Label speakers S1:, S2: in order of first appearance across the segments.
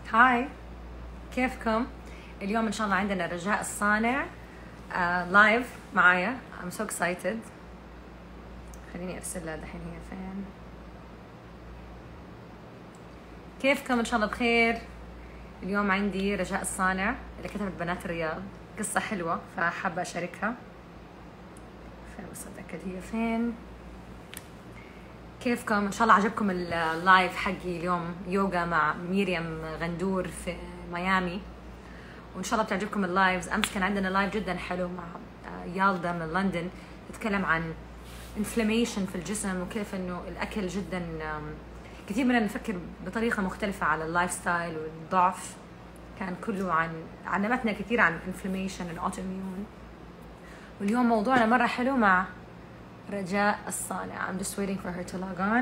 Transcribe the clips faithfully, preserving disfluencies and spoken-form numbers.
S1: هاي، كيفكم؟ اليوم ان شاء الله عندنا رجاء الصانع لايف uh, معايا. I'm so excited. خليني ارسل لها دحين هي فين. كيفكم؟ ان شاء الله بخير. اليوم عندي رجاء الصانع اللي كتبت بنات الرياض، قصة حلوة فحابة اشاركها. فين بس اتاكد هي فين. كيفكم؟ ان شاء الله عجبكم اللايف حقي اليوم، يوغا مع ميريم غندور في ميامي، وان شاء الله بتعجبكم اللايفز. امس كان عندنا لايف جدا حلو مع يالدا من لندن، تتكلم عن انفلاميشن في الجسم وكيف انه الاكل جدا كثير مننا نفكر بطريقه مختلفه على اللايف ستايل والضعف. كان كله عن علمتنا كثير عن انفلاميشن الاوتوميون. واليوم موضوعنا مره حلو مع رجاء الصانع. I'm just waiting for her to log on.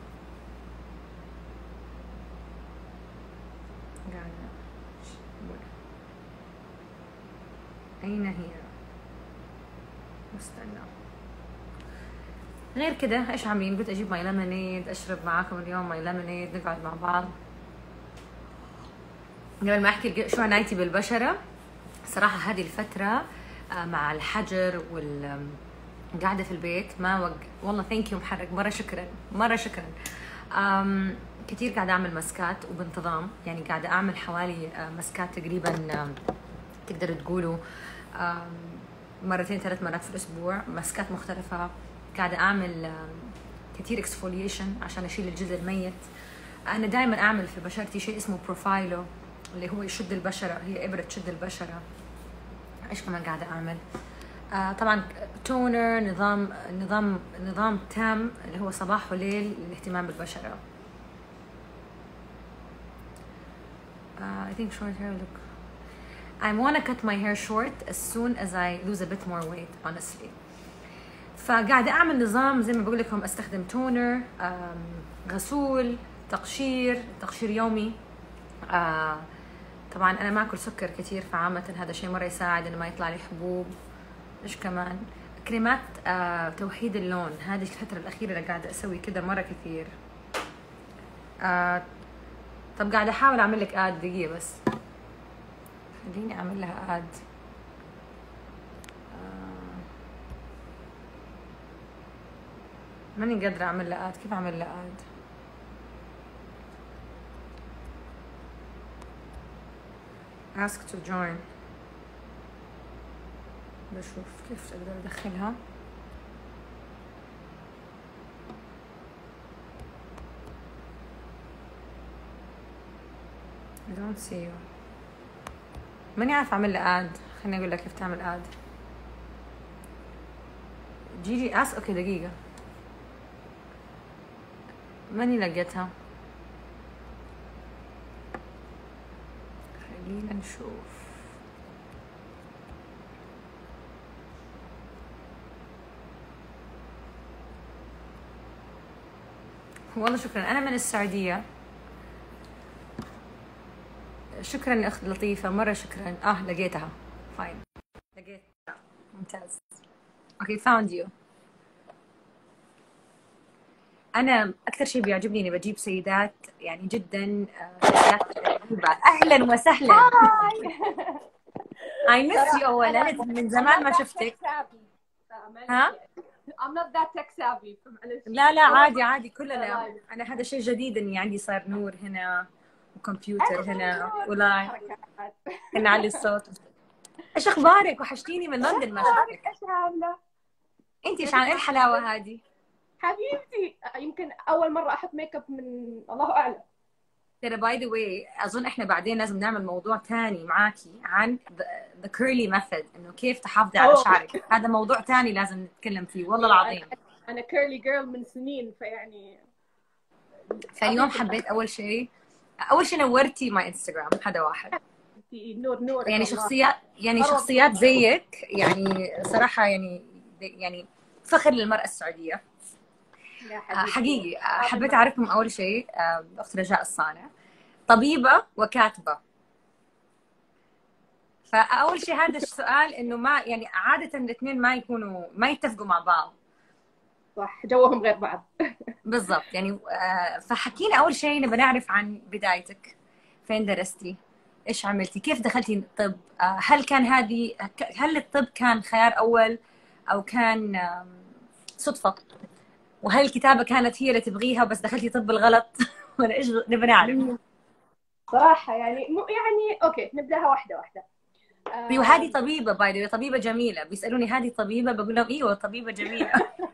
S1: أين هي؟ مستنى. غير كده إيش عاملين؟ قلت أجيب ماي ليمونيد أشرب معاكم اليوم ماي ليمونيد، نقعد مع بعض. قبل ما أحكي شو عنايتي بالبشرة، صراحة هذه الفترة مع الحجر وال قاعدة في البيت ما وق... والله ثانك يو محرك، مرة شكرا مرة شكرا. أم... كثير قاعدة أعمل مسكات وبانتظام، يعني قاعدة أعمل حوالي مسكات تقريبا تقدروا تقولوا مرتين ثلاث مرات في الأسبوع، مسكات مختلفة. قاعدة أعمل كثير اكسفوليشن عشان أشيل الجلد الميت. أنا دائما أعمل في بشرتي شيء اسمه بروفايلو اللي هو يشد البشرة، هي إبرة تشد البشرة. إيش كمان قاعدة أعمل؟ آه طبعا تونر، نظام نظام نظام تام اللي هو صباح وليل للاهتمام بالبشرة. uh, I think short hair look. I wanna cut my hair short as soon as I lose a bit more weight honestly. فقاعدة أعمل نظام زي ما بقول لكم، أستخدم تونر، غسول، تقشير تقشير يومي. آه طبعا أنا ما أكل سكر كثير، فعامة هذا شيء مرة يساعد إنه ما يطلع لي حبوب. إيش كمان؟ كريمات آه توحيد اللون، هذه الفترة الأخيرة اللي قاعدة أسوي كده مرة كثير. آه طب قاعدة أحاول أعمل لك آد، دقيقة بس خليني أعمل لها آد. آه ماني قادرة أعمل لها آد، كيف أعمل لها آد؟ ask to join. بشوف كيف أقدر أدخلها. I don't see you. ماني عارفة أعمل لها آد، خليني أقول لك كيف تعمل آد. جيجي أس أوكي دقيقة، ماني لقيتها. خلينا نشوف. والله شكرا، أنا من السعودية. شكرا أخت لطيفة، مرة شكرا. آه لقيتها، فاين لقيتها، ممتاز. أوكي found you. أنا أكثر شيء بيعجبني إني بجيب سيدات يعني جدا سيدات غريبة. أهلا وسهلا. I miss you أولا، من زمان ما شفتك. ها؟
S2: I'm not that tech savvy.
S1: لا لا عادي عادي كلنا. أنا هذا شيء جديد إني عندي صار نور هنا وكمبيوتر هنا ولايف. نعلي الصوت. إيش أخبارك؟ وحشتيني من لندن ما شفتك.
S2: إيش عاملة؟
S1: أنت إيش عن إيه الحلاوة هذه؟
S2: حبيبتي يمكن أول مرة أحط ميك اب من الله أعلم.
S1: ترى باي ذا واي أظن إحنا بعدين لازم نعمل موضوع ثاني معاكي عن the curly method، إنه كيف تحافظي على شعرك. هذا موضوع ثاني لازم نتكلم فيه والله العظيم.
S2: أنا كيرلي جيرل من سنين، فيعني
S1: فاليوم حبيت أول شيء أول شيء نورتي ماي انستغرام، هذا واحد.
S2: نور نور
S1: يعني شخصيات يعني شخصيات زيك يعني صراحة يعني يعني فخر للمرأة السعودية حقيقي. حبيت أعرفكم أول شيء أخت رجاء الصانع، طبيبة وكاتبة. فأول شيء هذا السؤال إنه ما يعني عادة الاثنين ما يكونوا ما يتفقوا مع بعض.
S2: صح، جوهم غير بعض.
S1: بالضبط. يعني فحكينا أول شيء نبغى نعرف عن بدايتك. فين درستي؟ ايش عملتي؟ كيف دخلتي الطب؟ آه، هل كان هذه هل الطب كان خيار اول او كان آم، صدفة؟ وهل الكتابة كانت هي اللي تبغيها بس دخلتي طب بالغلط؟ ولا ايش؟ نبغى نعرف.
S2: مم. صراحة يعني مو يعني أوكي نبدأها واحدة واحدة.
S1: ايوه
S2: آه،
S1: هذه طبيبة، باي ذا طبيبة جميلة، بيسألوني هذه طبيبة بقول لهم ايوه طبيبة جميلة.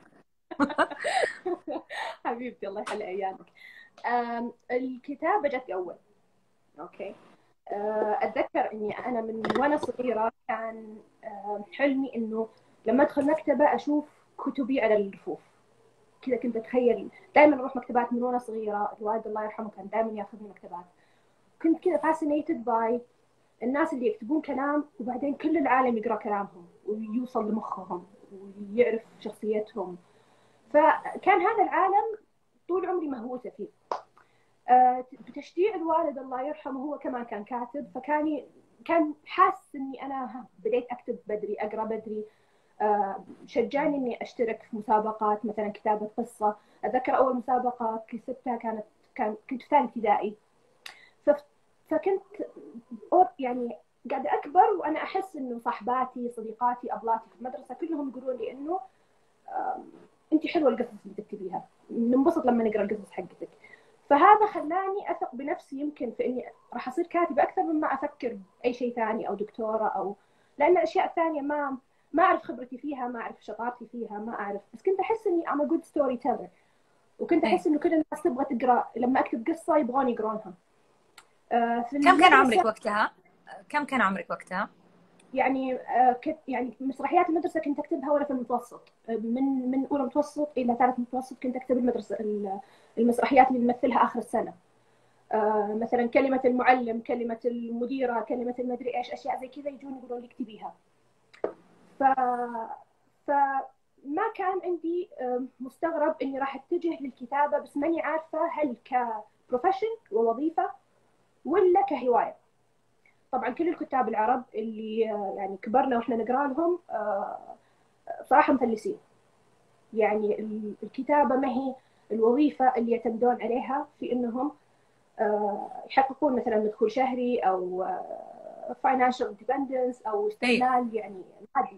S2: حبيبتي الله يخلي أيامك. آم، الكتابة جت أول. أوكي. آه، أتذكر إني أنا من وأنا صغيرة كان آه، حلمي إنه لما أدخل مكتبة أشوف كتبي على الرفوف. كذا كنت أتخيل دائما أروح مكتبات من وأنا صغيرة، الوالد الله يرحمه كان دائما ياخذني مكتبات. كنت كذا fascinated by الناس اللي يكتبون كلام وبعدين كل العالم يقرأ كلامهم ويوصل لمخهم ويعرف شخصيتهم. فكان هذا العالم طول عمري مهووسة فيه. آه، بتشجيع الوالد الله يرحمه، هو كمان كان كاتب، فكان كان حاسس اني انا بديت اكتب بدري، اقرا بدري. آه، شجعني اني اشترك في مسابقات مثلا كتابه قصه. اتذكر اول مسابقه كسبتها كانت كان كنت في ثاني ابتدائي. ف- فكنت يعني قاعده اكبر وانا احس انه صاحباتي صديقاتي ابلاتي في المدرسه كلهم يقولون لي انه انت حلوه القصص اللي تكتبيها، ننبسط لما نقرا القصص حقتك. فهذا خلاني اثق بنفسي يمكن في اني راح اصير كاتبه اكثر مما افكر باي شيء ثاني او دكتوره، او لان الاشياء الثانيه ما ما اعرف خبرتي فيها، ما اعرف شطارتي فيها، ما اعرف، بس كنت احس اني I'm a good storyteller. وكنت
S1: إيه.
S2: احس انه كل الناس تبغى تقرا لما اكتب قصه يبغون يقرونها. آه، في
S1: كم كان
S2: المدرسه
S1: عمرك وقتها؟ كم كان عمرك وقتها؟
S2: يعني آه، كت يعني مسرحيات المدرسه كنت اكتبها وانا في المتوسط. آه، من من اولى متوسط الى ثالث متوسط كنت اكتب المدرسه المسرحيات اللي نمثلها اخر السنه. آه، مثلا كلمه المعلم، كلمه المديره، كلمه المدري ايش، اشياء زي كذا يجون يقولون لي اكتبيها. ف فما كان عندي آه، مستغرب اني راح اتجه للكتابه، بس ماني عارفه هل كبروفيشن ووظيفه ولا كهوايه. طبعا كل الكتاب العرب اللي آه، يعني كبرنا واحنا نقرا لهم آه، صراحه مفلسين. يعني الكتابه ما هي الوظيفه اللي يعتمدون عليها في انهم آه، يحققون مثلا مدخول شهري او فاينانشال اندبندنس او
S1: ايوه
S2: استقلال يعني مادي.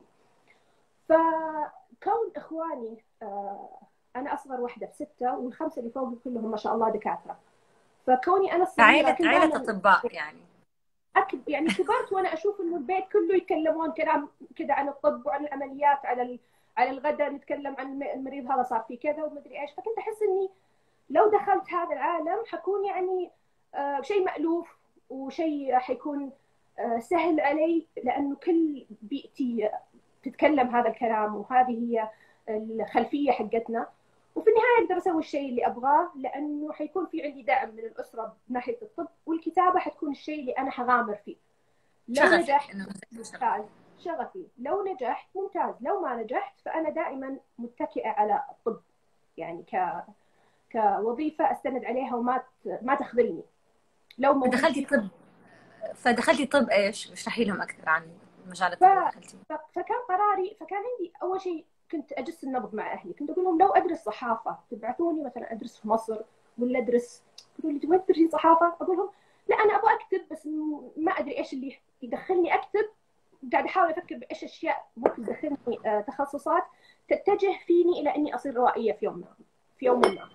S2: فكون اخواني آه، انا اصغر واحده بسته والخمسه اللي فوقي كلهم ما شاء الله دكاتره. فكوني انا الصغيره
S1: عائلة
S2: كنت
S1: عائلة
S2: دائما
S1: أطباء يعني.
S2: أكب يعني كبرت وانا اشوف انه البيت كله يتكلمون كلام كذا عن الطب وعن العمليات، على ال... على الغداء نتكلم عن المريض هذا صار فيه كذا ومدري ايش. فكنت احس اني لو دخلت هذا العالم حكون يعني آه شيء مألوف وشيء حيكون آه سهل علي، لانه كل بيئتي تتكلم هذا الكلام وهذه هي الخلفيه حقتنا. وفي النهايه اقدر اسوي الشيء اللي ابغاه، لانه حيكون في عندي دعم من الاسره من ناحيه الطب، والكتابه حتكون الشيء اللي انا حغامر فيه. لو
S1: شغفك
S2: نجحت
S1: إنه زي شغفك.
S2: ممتاز، شغفي. لو نجحت ممتاز، لو ما نجحت فانا دائما متكئه على الطب، يعني ك كوظيفه استند عليها وما ت... ما تخذلني لو
S1: فدخلتي
S2: موهبتي.
S1: طب فدخلتي طب ايش؟ اشرحي لهم أكثر عن مجال
S2: ف...
S1: الطب اللي دخلتي.
S2: ف... فكان قراري، فكان عندي اول شيء كنت اجس النبض مع اهلي. كنت اقول لهم لو ادرس صحافه تبعثوني مثلا ادرس في مصر ولا ادرس. يقولوا لي وين تدرسين صحافه؟ اقول لهم لا انا ابغى اكتب بس ما ادري ايش اللي يدخلني اكتب. قاعد احاول افكر بايش اشياء ممكن تدخلني آه، تخصصات تتجه فيني الى اني اصير روائيه في يوم ما، في يوم ما.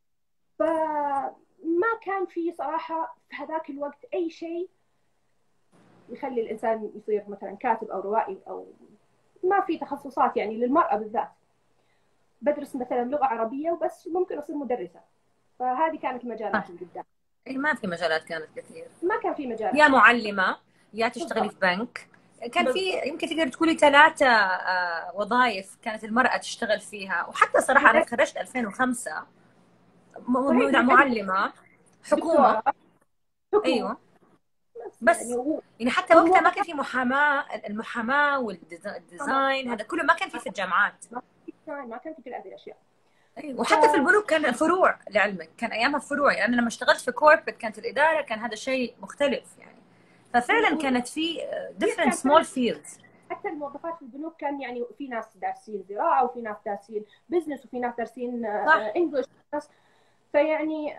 S2: فما كان في صراحه في هذاك الوقت اي شيء يخلي الانسان يصير مثلا كاتب او روائي، او ما في تخصصات يعني للمراه بالذات. بدرس مثلا لغه عربيه وبس، ممكن اصير مدرسه. فهذه كانت
S1: آه.
S2: مجالاتي قدام.
S1: إيه ما في مجالات كانت كثير.
S2: ما كان في
S1: يا
S2: مجالات.
S1: معلمة، يا تشتغلي
S2: بالضبط.
S1: في بنك. كان في
S2: بالضبط.
S1: يمكن تقدر تقولي ثلاثة آه، وظائف كانت المرأة تشتغل فيها. وحتى صراحة أنا تخرجت ألفين وخمسة، م-
S2: صحيح
S1: م-
S2: زي كذا.
S1: معلمة حكومة.
S2: دكتوره، حكومه،
S1: أيوه
S2: بس يعني
S1: بس
S2: و...
S1: يعني حتى وقتها ما كان
S2: والموظفات
S1: في محاماة. المحاماة والديزاين هذا كله ما كان في في الجامعات.
S2: ما كان ما كان في كل هذه الاشياء.
S1: أيوة.
S2: ف
S1: وحتى في البنوك كان فروع، لعلمك كان ايامها فروع. يعني انا لما اشتغلت في كوربت كانت الاداره كان هذا شيء مختلف يعني. ففعلا
S2: و...
S1: كانت في
S2: هي
S1: different
S2: كان
S1: small
S2: فعلا
S1: fields.
S2: حتى الموظفات في البنوك كان يعني في ناس دارسين زراعه وفي ناس دارسين بزنس وفي ناس دارسين
S1: صح.
S2: انجلش. فيعني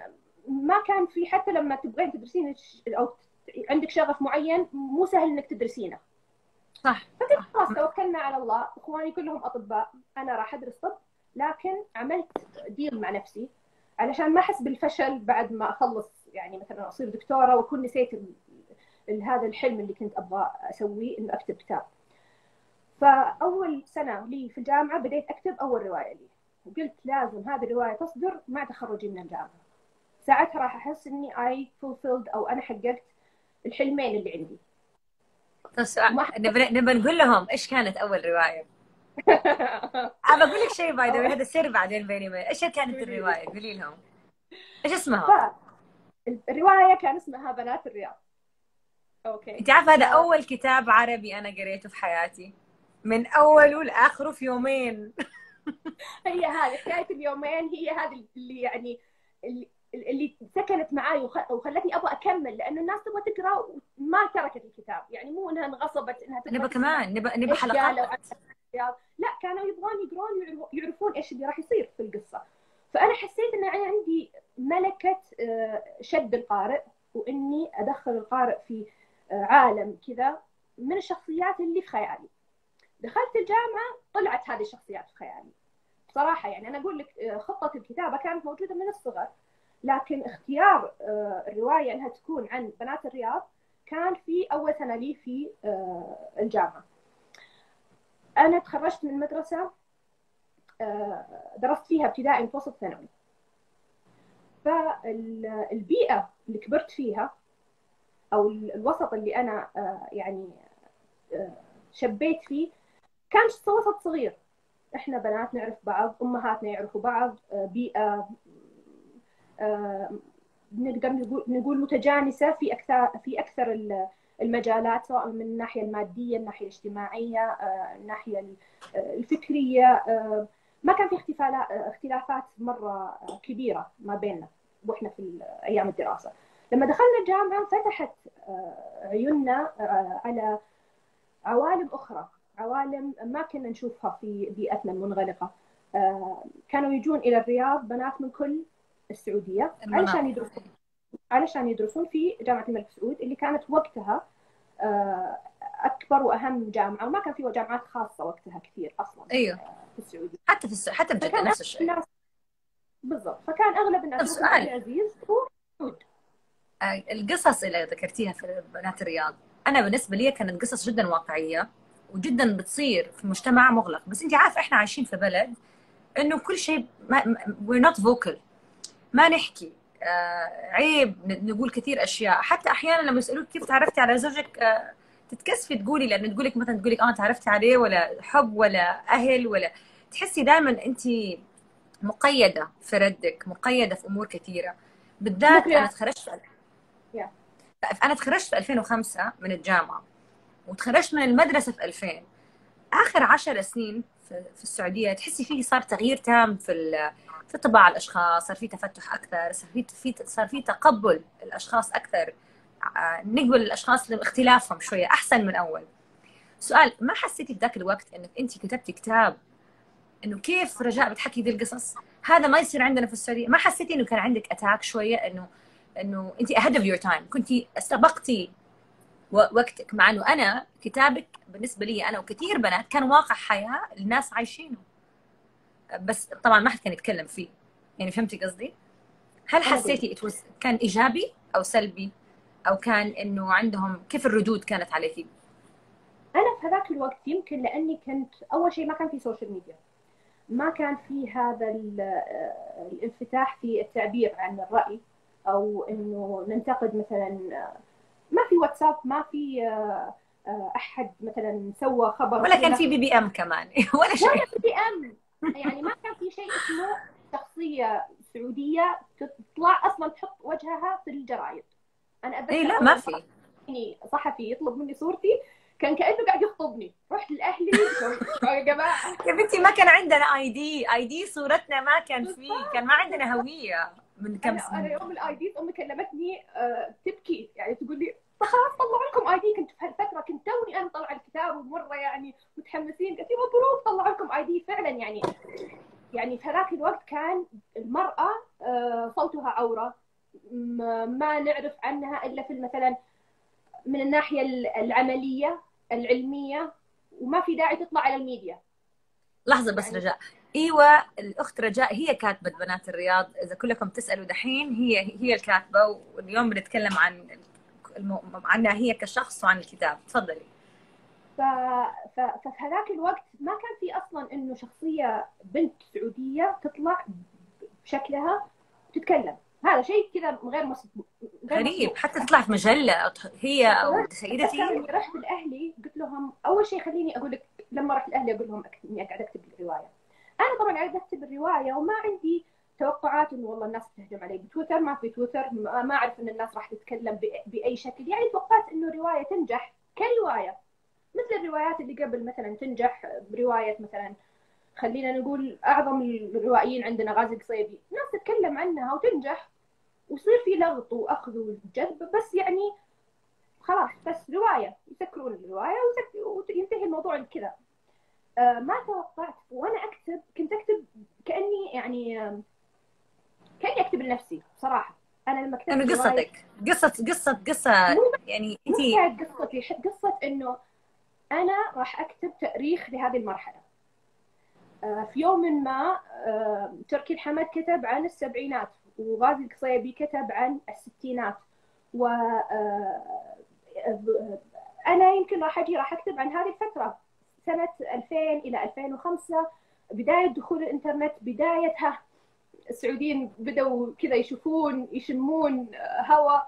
S2: ما كان في، حتى لما تبغين تدرسين او عندك شغف معين مو سهل انك تدرسينه.
S1: صح.
S2: فقلت خلاص توكلنا على الله، اخواني كلهم اطباء، انا راح ادرس طب، لكن عملت ديل مع نفسي علشان ما احس بالفشل بعد ما اخلص، يعني مثلا اصير دكتوره واكون نسيت هذا الحلم اللي كنت ابغى اسويه، انه اكتب كتاب. فاول سنه لي في الجامعه بديت اكتب اول روايه لي، وقلت لازم هذه الروايه تصدر مع تخرجي من الجامعه. ساعتها راح احس اني اي فولفيلد، او انا حققت الحلمين اللي عندي.
S1: بس نبي نبي نقول لهم ايش كانت اول روايه. ابى اقول لك شيء باي ذا، هذا سر بعدين بيني وبين، ايش كانت الروايه؟ قولي لهم ايش اسمها.
S2: فالروايه كان اسمها بنات الرياض. اوكي،
S1: انت عارفه هذا اول كتاب عربي انا قريته في حياتي، من اوله لاخره في يومين.
S2: هي هذه حكايه اليومين، هي هذه اللي يعني اللي, اللي سكنت معي وخلتني ابغى اكمل، لانه الناس تبغى تقرا وما تركت الكتاب، يعني مو انها انغصبت انها تبغى
S1: نبى كمان نبى نبى حلقات.
S2: لا، كانوا يبغون يقرون يعرفون ايش اللي راح يصير في القصه. فانا حسيت ان انا عندي ملكه شد القارئ، واني ادخل القارئ في عالم كذا من الشخصيات اللي في خيالي. دخلت الجامعه طلعت هذه الشخصيات في خيالي بصراحه. يعني انا اقول لك خطه الكتابه كانت موجوده من الصغر، لكن اختيار الروايه انها تكون عن بنات الرياض كان في اول سنه لي في الجامعه. انا تخرجت من مدرسه درست فيها ابتدائي متوسط ثانوي، فالبيئه اللي كبرت فيها او الوسط اللي انا يعني شبيت فيه كان وسط صغير، احنا بنات نعرف بعض، امهاتنا يعرفوا بعض، بيئه نقدر نقول نقول متجانسه في اكثر في اكثر المجالات، سواء من الناحيه الماديه، الناحيه الاجتماعيه، الناحيه الفكريه. ما كان في اختلافات مره كبيره ما بيننا واحنا في ايام الدراسه. لما دخلنا الجامعه فتحت عيوننا على عوالم اخرى، عوالم ما كنا نشوفها في بيئتنا المنغلقه. كانوا يجون الى الرياض بنات من كل السعوديه علشان يدرسون علشان يدرسون في جامعه الملك سعود، اللي كانت وقتها اكبر واهم جامعه، وما كان في جامعات خاصه وقتها كثير اصلا.
S1: ايوه
S2: في السعوديه،
S1: حتى في الس... حتى بجده نفس الشيء
S2: بالضبط. فكان اغلب الناس يروحون عبد العزيز وسعود.
S1: القصص اللي ذكرتيها في بنات الرياض انا بالنسبه لي كانت قصص جدا واقعيه وجدا بتصير في مجتمع مغلق. بس انت عارفه احنا عايشين في بلد انه كل شيء we're not vocal، ما نحكي، آه عيب نقول كثير اشياء. حتى احيانا لما يسالوك كيف تعرفتي على زوجك آه تتكسفي تقولي، لانه تقول لك مثلا تقول لك اه تعرفتي عليه، ولا حب ولا اهل، ولا تحسي دائما انت مقيده في ردك، مقيده في امور كثيره. بالذات انا تخرجت في
S2: yeah.
S1: انا تخرجت في ألفين وخمسة من الجامعه، وتخرجت من المدرسه في ألفين. اخر عشر سنين في السعوديه تحسي فيه صار تغيير تام في في طباع الاشخاص، صار في تفتح اكثر، صار في صار في تقبل الاشخاص اكثر، نقبل الاشخاص لاختلافهم شويه احسن من اول. سؤال، ما حسيتي في ذاك الوقت انك انت كتبتي كتاب انه كيف رجاء بتحكي ذي القصص؟ هذا ما يصير عندنا في السعوديه. ما حسيتي انه كان عندك اتاك شويه انه انه انت ahead of your time، كنتي سبقتي وقتك؟ مع انه انا كتابك بالنسبه لي انا وكثير بنات كان واقع حياه الناس عايشينه، بس طبعا ما حد كان يتكلم فيه. يعني فهمتي قصدي؟ هل حسيتي كان ايجابي او سلبي، او كان انه عندهم كيف الردود كانت عليكي؟
S2: انا في هذاك الوقت يمكن لاني كنت اول شيء ما كان في سوشيال ميديا، ما كان في هذا الانفتاح في التعبير عن الراي، او انه ننتقد مثلا. ما في واتساب، ما في احد مثلا سوى خبر،
S1: ولا كان في بي بي ام كمان ولا شيء.
S2: ولا بي بي ام، يعني ما كان في شيء اسمه شخصيه سعوديه تطلع اصلا تحط وجهها في الجرايد. انا اتذكر
S1: اي لا ما في
S2: صحفي يطلب مني صورتي كان كانه قاعد يخطبني. رحت لاهلي يا جماعه
S1: يا بنتي ما كان عندنا اي دي، اي دي صورتنا ما كان فيه، كان ما عندنا هويه من كم سنه.
S2: انا يوم الاي دي امي كلمتني أه تبكي، يعني تقول لي خلاص طلعوا لكم اي دي. كنت في هالفتره كنت توني انا طلع الكتاب ومره يعني متحمسين، قلت مبروك طلعوا لكم اي دي فعلا. يعني يعني في هذاك الوقت كان المراه أه صوتها عوره، ما نعرف عنها الا في مثلا من الناحيه العمليه العلميه، وما في داعي تطلع على الميديا.
S1: لحظه بس
S2: يعني
S1: رجاء، ايوه الاخت رجاء هي كاتبه بنات الرياض، اذا كلكم تسالوا دحين هي هي الكاتبه، واليوم بنتكلم عن المو... عنها هي كشخص وعن الكتاب. تفضلي.
S2: ف... ف... ففي هذاك الوقت ما كان في اصلا انه شخصيه بنت سعوديه تطلع بشكلها وتتكلم. هذا شيء كذا غير مسبوق، غير
S1: غريب،
S2: مسبوق.
S1: حتى تطلع في مجله هي او
S2: اتذكر
S1: سيدتي.
S2: اني رحت لاهلي قلت لهم اول شيء خليني اقول لك، لما رحت لاهلي اقول لهم اني قاعد اكتب الروايه. انا طبعا قاعد اكتب الروايه وما عندي توقعات انه والله الناس بتهجم علي بتويتر، ما في تويتر، ما اعرف ان الناس راح تتكلم باي شكل. يعني توقعت انه روايه تنجح كروايه مثل الروايات اللي قبل، مثلا تنجح بروايه مثلا خلينا نقول اعظم الروائيين عندنا غازي القصيبي، ناس تتكلم عنها وتنجح ويصير في لغط واخذ وجذب، بس يعني خلاص بس روايه يسكرون الروايه وينتهي الموضوع كذا. آه ما توقعت وانا اكتب، كنت اكتب كاني يعني آه كاني اكتب لنفسي صراحه. انا لما كتبت
S1: انه
S2: روايه
S1: قصتك قصه قصه قصه يعني
S2: مو
S1: انت.
S2: كانت قصتي، قصه انه انا راح اكتب تاريخ لهذه المرحله. آه في يوم ما آه تركي الحمد كتب عن السبعينات، وغازي القصيبي كتب عن الستينات، و آه انا يمكن راح اجي راح اكتب عن هذه الفتره سنه ألفين الى ألفين وخمسة، بدايه دخول الانترنت، بدايتها السعوديين بدأوا كذا يشوفون يشمون هواء.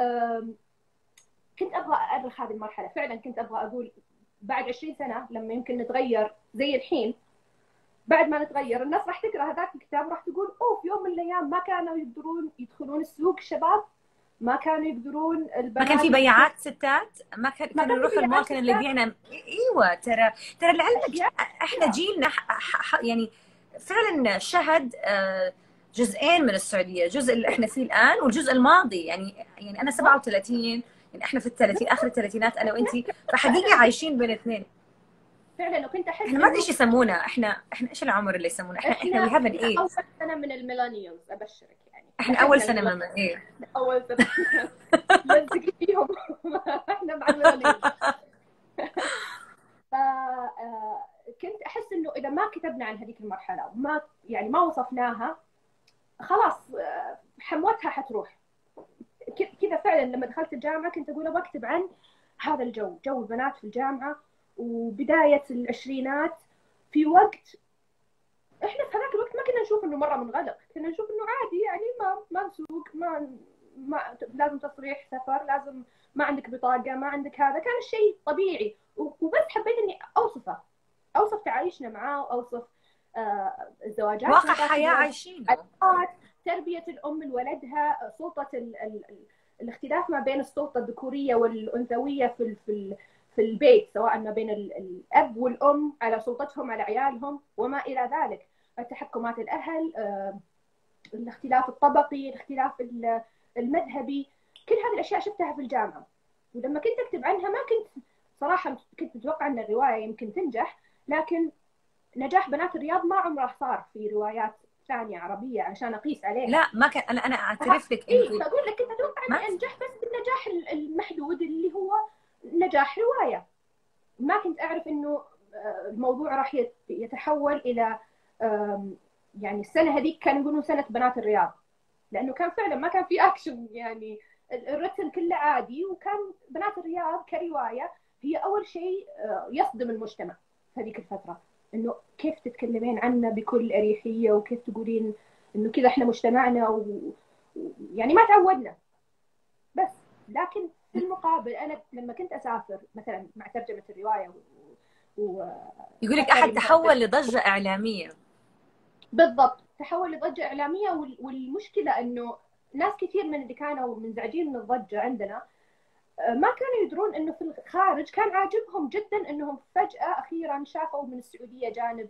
S2: كنت ابغى ادرك هذه المرحله فعلا، كنت ابغى اقول بعد عشرين سنه لما يمكن نتغير زي الحين، بعد ما نتغير الناس راح تقرا هذاك الكتاب وراح تقول اوه في يوم من الايام ما كانوا يقدرون يدخلون السوق الشباب، ما كانوا يقدرون البنات،
S1: ما كان في بياعات ستات، ما كان
S2: ما
S1: كانوا
S2: كان في
S1: يروحوا المول،
S2: بياعات
S1: كان اللي
S2: ستات.
S1: يبيعنا. ايوه ترى ترى لعلمك
S2: أشياء
S1: احنا
S2: كثيرة.
S1: جيلنا ح- ح- يعني فعلا شهد آه، جزئين من السعوديه، الجزء اللي احنا فيه الان والجزء الماضي. يعني يعني انا سبعة وثلاثين، يعني احنا في الثلاثين اخر الثلاثينات انا وانتي، فحقيقي عايشين بين اثنين.
S2: فعلا وكنت احس
S1: احنا ما ادري
S2: انه
S1: ايش يسمونا، احنا احنا ايش العمر اللي يسمونا احنا احنا وي
S2: احنا
S1: هاف ان
S2: احنا اول
S1: ايج.
S2: سنه من الميلانيومز ابشرك، يعني
S1: احنا اول
S2: لحقنا
S1: سنه
S2: الميلانيومز.
S1: من ايه.
S2: اول سنه لزق فيهم احنا مع الميلانيومز. ف آه، كنت احس انه اذا ما كتبنا عن هذيك المرحله وما يعني ما وصفناها خلاص آه، حموتها حتروح. كذا فعلا لما دخلت الجامعه كنت اقول ابغى اكتب عن هذا الجو، جو البنات في الجامعه وبدايه العشرينات، في وقت احنا في هذاك الوقت ما كنا نشوف انه مره منغلق، كنا نشوف انه عادي يعني ما ما نسوق، ما ما لازم تصريح سفر، لازم ما عندك بطاقه، ما عندك هذا، كان الشيء طبيعي. وبس حبيت اني اوصفه، اوصف تعايشنا معاه، واوصف آه الزواجات،
S1: واقع حياه عايشينه.
S2: تربيه الام لولدها، سلطه ال ال ال الاختلاف ما بين السلطه الذكوريه والانثويه في في في البيت، سواء ما بين الاب والام على سلطتهم على عيالهم وما الى ذلك، تحكمات الاهل، الاختلاف الطبقي، الاختلاف المذهبي، كل هذه الاشياء شفتها في الجامعه. ولما كنت اكتب عنها ما كنت صراحه كنت متوقع ان الروايه يمكن تنجح، لكن نجاح بنات الرياض ما عمره صار في روايات ثانيه عربيه عشان اقيس عليها.
S1: لا ما كان، انا انا اعترف لك
S2: اي
S1: انت.
S2: فاقول لك كنت اتوقع اني انجح بس بالنجاح المحدود اللي هو نجاح روايه. ما كنت اعرف انه الموضوع راح يتحول الى يعني السنه هذيك كانوا يقولون سنه بنات الرياض، لانه كان فعلا ما كان في اكشن، يعني الرتم كله عادي، وكان بنات الرياض كروايه هي اول شيء يصدم المجتمع في هذيك الفتره، انه كيف تتكلمين عنه بكل اريحيه، وكيف تقولين انه كذا احنا مجتمعنا و... يعني ما تعودنا. بس لكن في المقابل انا لما كنت اسافر مثلا مع ترجمه الروايه و... و...
S1: يقول لك احد تحول لضجه اعلاميه.
S2: بالضبط، تحول لضجه اعلاميه، وال... والمشكله انه ناس كثير من اللي كانوا منزعجين من الضجه عندنا ما كانوا يدرون انه في الخارج كان عاجبهم جدا انهم فجاه اخيرا شافوا من السعوديه جانب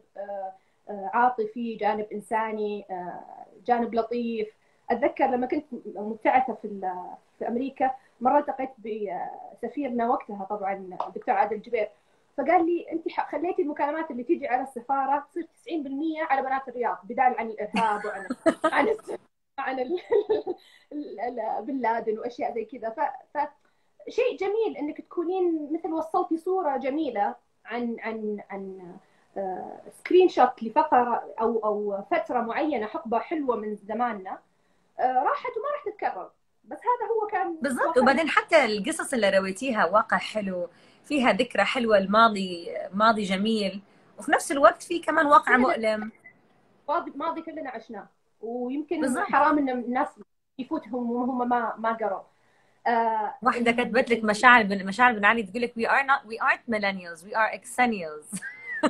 S2: عاطفي، جانب انساني، جانب لطيف. اتذكر لما كنت مبتعثه في في امريكا مره التقيت بسفيرنا وقتها طبعا الدكتور عادل الجبير، فقال لي انت خليتي المكالمات اللي تيجي على السفاره تصير تسعين بالمئة على بنات الرياض، بدال عن الارهاب وعن عن عن ال- ال- ال- بن لادن واشياء زي كذا. ف ف- شيء جميل انك تكونين مثل وصلتي صوره جميله عن عن عن آه، سكرين شوت لفقره او او فتره معينه، حقبه حلوه من زماننا، آه، راحت وما راح تتكرر. بس هذا هو كان
S1: بالضبط.
S2: واقعنا.
S1: وبعدين حتى القصص اللي رويتيها واقع حلو، فيها ذكرى حلوة، الماضي ماضي جميل، وفي نفس الوقت في كمان واقع
S2: كلنا
S1: مؤلم.
S2: ماضي ماضي كلنا عشناه، ويمكن
S1: بالضبط.
S2: حرام ان الناس يفوتهم وهم ما ما قروا. آه
S1: واحدة
S2: ال
S1: كتبت لك مشاعر بن مشاعر بن علي، تقول لك we are not we aren't millennials we are exennials.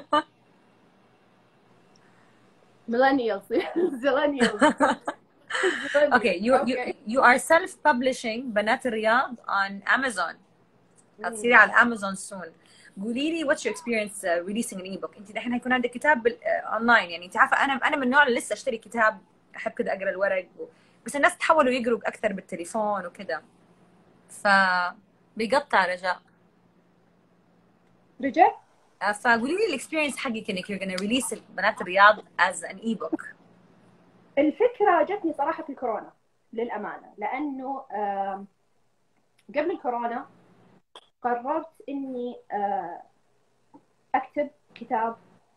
S2: millennials zillennials.
S1: Okay, you you
S2: اوكي.
S1: you are self publishing بنات الرياض on Amazon. هتصيري على امازون سون. قولي لي واتس يور اكسبيرينس ريليسينج ان اي بوك. انت دحين هيكون عندك كتاب اونلاين، يعني انت عارفه انا انا من النوع اللي لسه اشتري كتاب، احب كده اقرا الورق و... بس الناس تحولوا يقروا اكثر بالتليفون وكده، ف بيقطع رجاء.
S2: رجع.
S1: آه، فقولي لي الاكسبيرينس حقك انك you're gonna release بنات الرياض as an e-book.
S2: الفكره جتني صراحه في الكورونا للامانه، لانه آه قبل الكورونا قررت اني آه اكتب كتاب،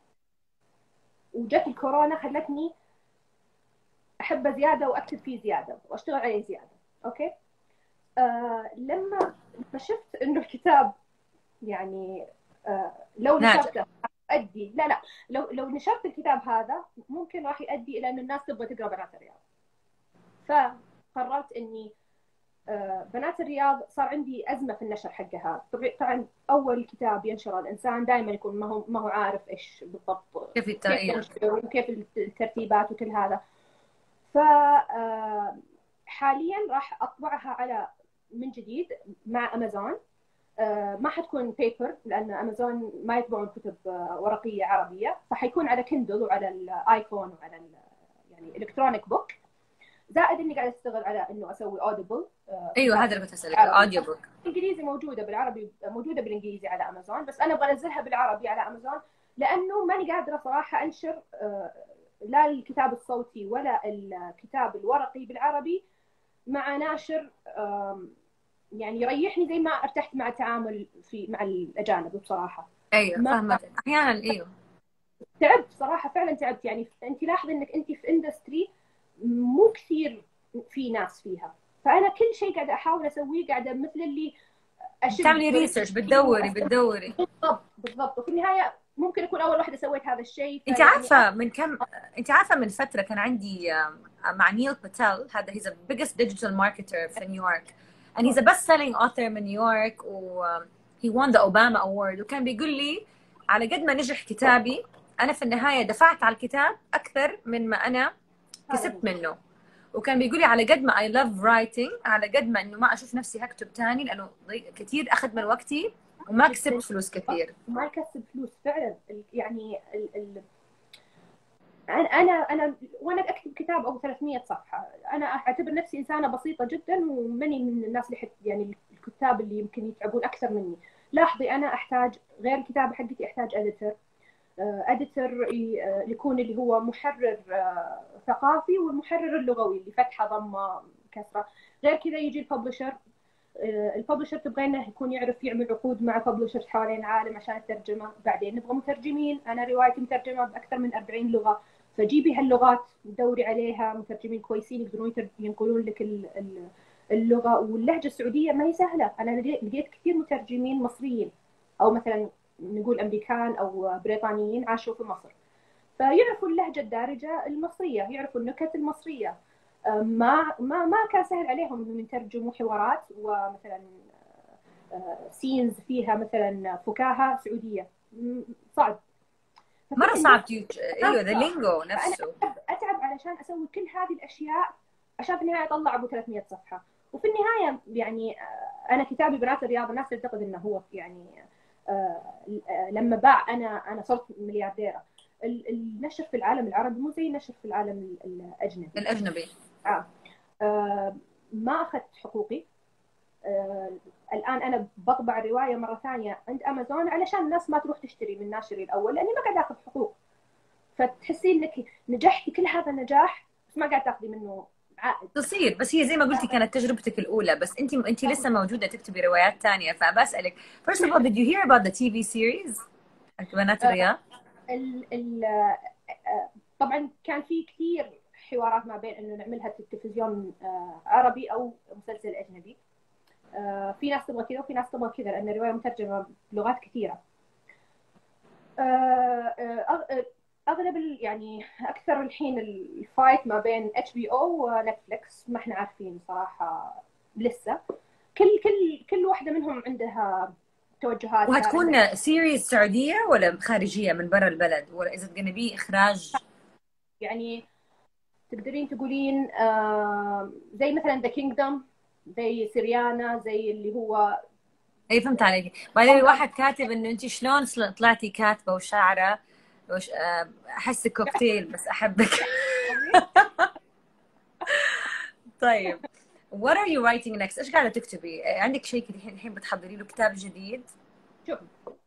S2: وجت الكورونا خلتني احبه زياده واكتب فيه زياده واشتغل عليه زياده. اوكي. آه لما لما شفت انه الكتاب يعني آه لو
S1: ناجح.
S2: نشرته ادي لا لا لو لو نشرت الكتاب هذا ممكن راح يؤدي الى ان الناس تبغى تقرا بنات الرياض. فقررت اني آه بنات الرياض صار عندي ازمه في النشر حقها. طبعا اول كتاب ينشره الانسان دائما يكون ما هو ما هو عارف ايش بالضبط،
S1: كيف
S2: كيف
S1: التغيير؟
S2: ينشر وكيف الترتيبات وكل هذا. ف حاليا راح اطبعها على من جديد مع امازون. ما حتكون بيبر لان امازون ما يطبعون كتب ورقيه عربيه، فحيكون على كندل وعلى الايفون وعلى يعني الكترونيك بوك. زائد اني قاعده اشتغل على انه اسوي اوديبل.
S1: ايوه هذا اللي كنت اسالك، اوديو بوك.
S2: الانجليزي موجوده بالعربي، موجوده بالانجليزي على امازون، بس انا ابغى انزلها بالعربي على امازون لانه ماني قادره صراحه انشر لا الكتاب الصوتي ولا الكتاب الورقي بالعربي مع ناشر يعني يريحني زي ما ارتحت مع التعامل في مع الاجانب بصراحه.
S1: ايوه فاهمك. احيانا ايوه
S2: تعبت صراحه، فعلا تعبت. يعني انت لاحظي انك انت في اندستري مو كثير في ناس فيها، فانا كل شيء قاعده احاول اسويه قاعده مثل اللي اشد
S1: تعملي ريسيرش، بتدوري بتدوري
S2: بالضبط بالضبط. وفي النهايه ممكن اكون اول واحده سويت هذا الشيء.
S1: انت عارفه من كم انت عارفه من فتره كان عندي مع نيل باتيل، هذا هيز ا biggest digital marketer في نيويورك and he's a best selling author من نيويورك و he won the Obama award. وكان بيقول لي على قد ما نجح كتابي انا في النهايه دفعت على الكتاب اكثر من ما انا كسبت منه. وكان بيقول لي على قد ما I love writing على قد ما انه ما اشوف نفسي هكتب تاني لانه كثير اخذ من وقتي وما كسبت فلوس كثير.
S2: ما يكسب فلوس فعلا. يعني ال ال انا انا وانا اكتب كتاب او ثلاثمية صفحه انا اعتبر نفسي انسانه بسيطه جدا، وماني من الناس اللي يعني الكتاب اللي يمكن يتعبون اكثر مني. لاحظي انا احتاج غير الكتابه حقتي احتاج اديتور. اديتور يكون اللي هو محرر ثقافي والمحرر اللغوي اللي فتحه ضمه كسره. غير كذا يجي الببلشر. الببلشر تبغى انه يكون يعرف يعمل عقود مع ببلشرز حوالين العالم عشان الترجمه. بعدين نبغى مترجمين، انا روايتي مترجمه باكثر من أربعين لغه، فجيبي هاللغات دوري عليها مترجمين كويسين يقدرون ينقلون لك اللغه. واللهجه السعوديه ما هي سهله. انا لقيت كثير مترجمين مصريين او مثلا نقول امريكان او بريطانيين عاشوا في مصر، فيعرفوا اللهجه الدارجه المصريه، يعرفوا النكت المصريه. ما ما ما كان سهل عليهم انهم يترجموا حوارات ومثلا سينز فيها مثلا فكاهه سعوديه. صعب
S1: مره صعب. ايوه ذا لينجو نفسه.
S2: أنا اتعب علشان اسوي كل هذه الاشياء عشان في النهايه اطلع ابو ثلاثمية صفحه. وفي النهايه يعني انا كتابي بنات الرياض الناس تعتقد انه هو يعني لما باع انا انا صرت مليارديره. النشر في العالم العربي مو زي النشر في العالم الاجنبي.
S1: الاجنبي
S2: آه. آه ما اخذت حقوقي. آه الان انا بطبع الروايه مره ثانيه عند امازون علشان الناس ما تروح تشتري من ناشري الاول لاني ما قاعد اخذ حقوق. فتحسين انك نجحتي كل هذا النجاح بس ما قاعد تاخذي منه عائد.
S1: تصير، بس هي زي ما قلتي كانت تجربتك الاولى، بس انت انت لسه موجوده تكتبي روايات ثانيه، فبسالك first of all did you hear about the تي في series بنات
S2: آه،
S1: الرياض؟
S2: ال ال آه، آه، طبعا كان في كثير حوارات ما بين انه نعملها في التلفزيون آه، عربي او مسلسل اجنبي. آه، في ناس تبغى كذا وفي ناس تبغى كذا لان الروايه مترجمه بلغات كثيره. آه، آه، آه، اغلب ال- يعني اكثر الحين الفايت ما بين اتش بي او ونتفلكس، ما احنا عارفين صراحه لسه. كل كل كل واحده منهم عندها توجهاتها. عندك
S1: وهتكون سيريز سعوديه ولا خارجيه من برا البلد، ولا اذا تجنبي بي اخراج؟
S2: يعني تقدرين تقولين آه زي مثلا ذا كينجدوم، زي سيريانا، زي اللي هو
S1: اي فهمت عليك. بعدين واحد كاتب انه انت شلون طلعتي كاتبه وشاعره، وش آه، احسك كوكتيل بس احبك. طيب what are you writing next؟ ايش قاعده تكتبي؟ عندك شيء الحين الحين بتحضري له كتاب جديد؟
S2: شوف،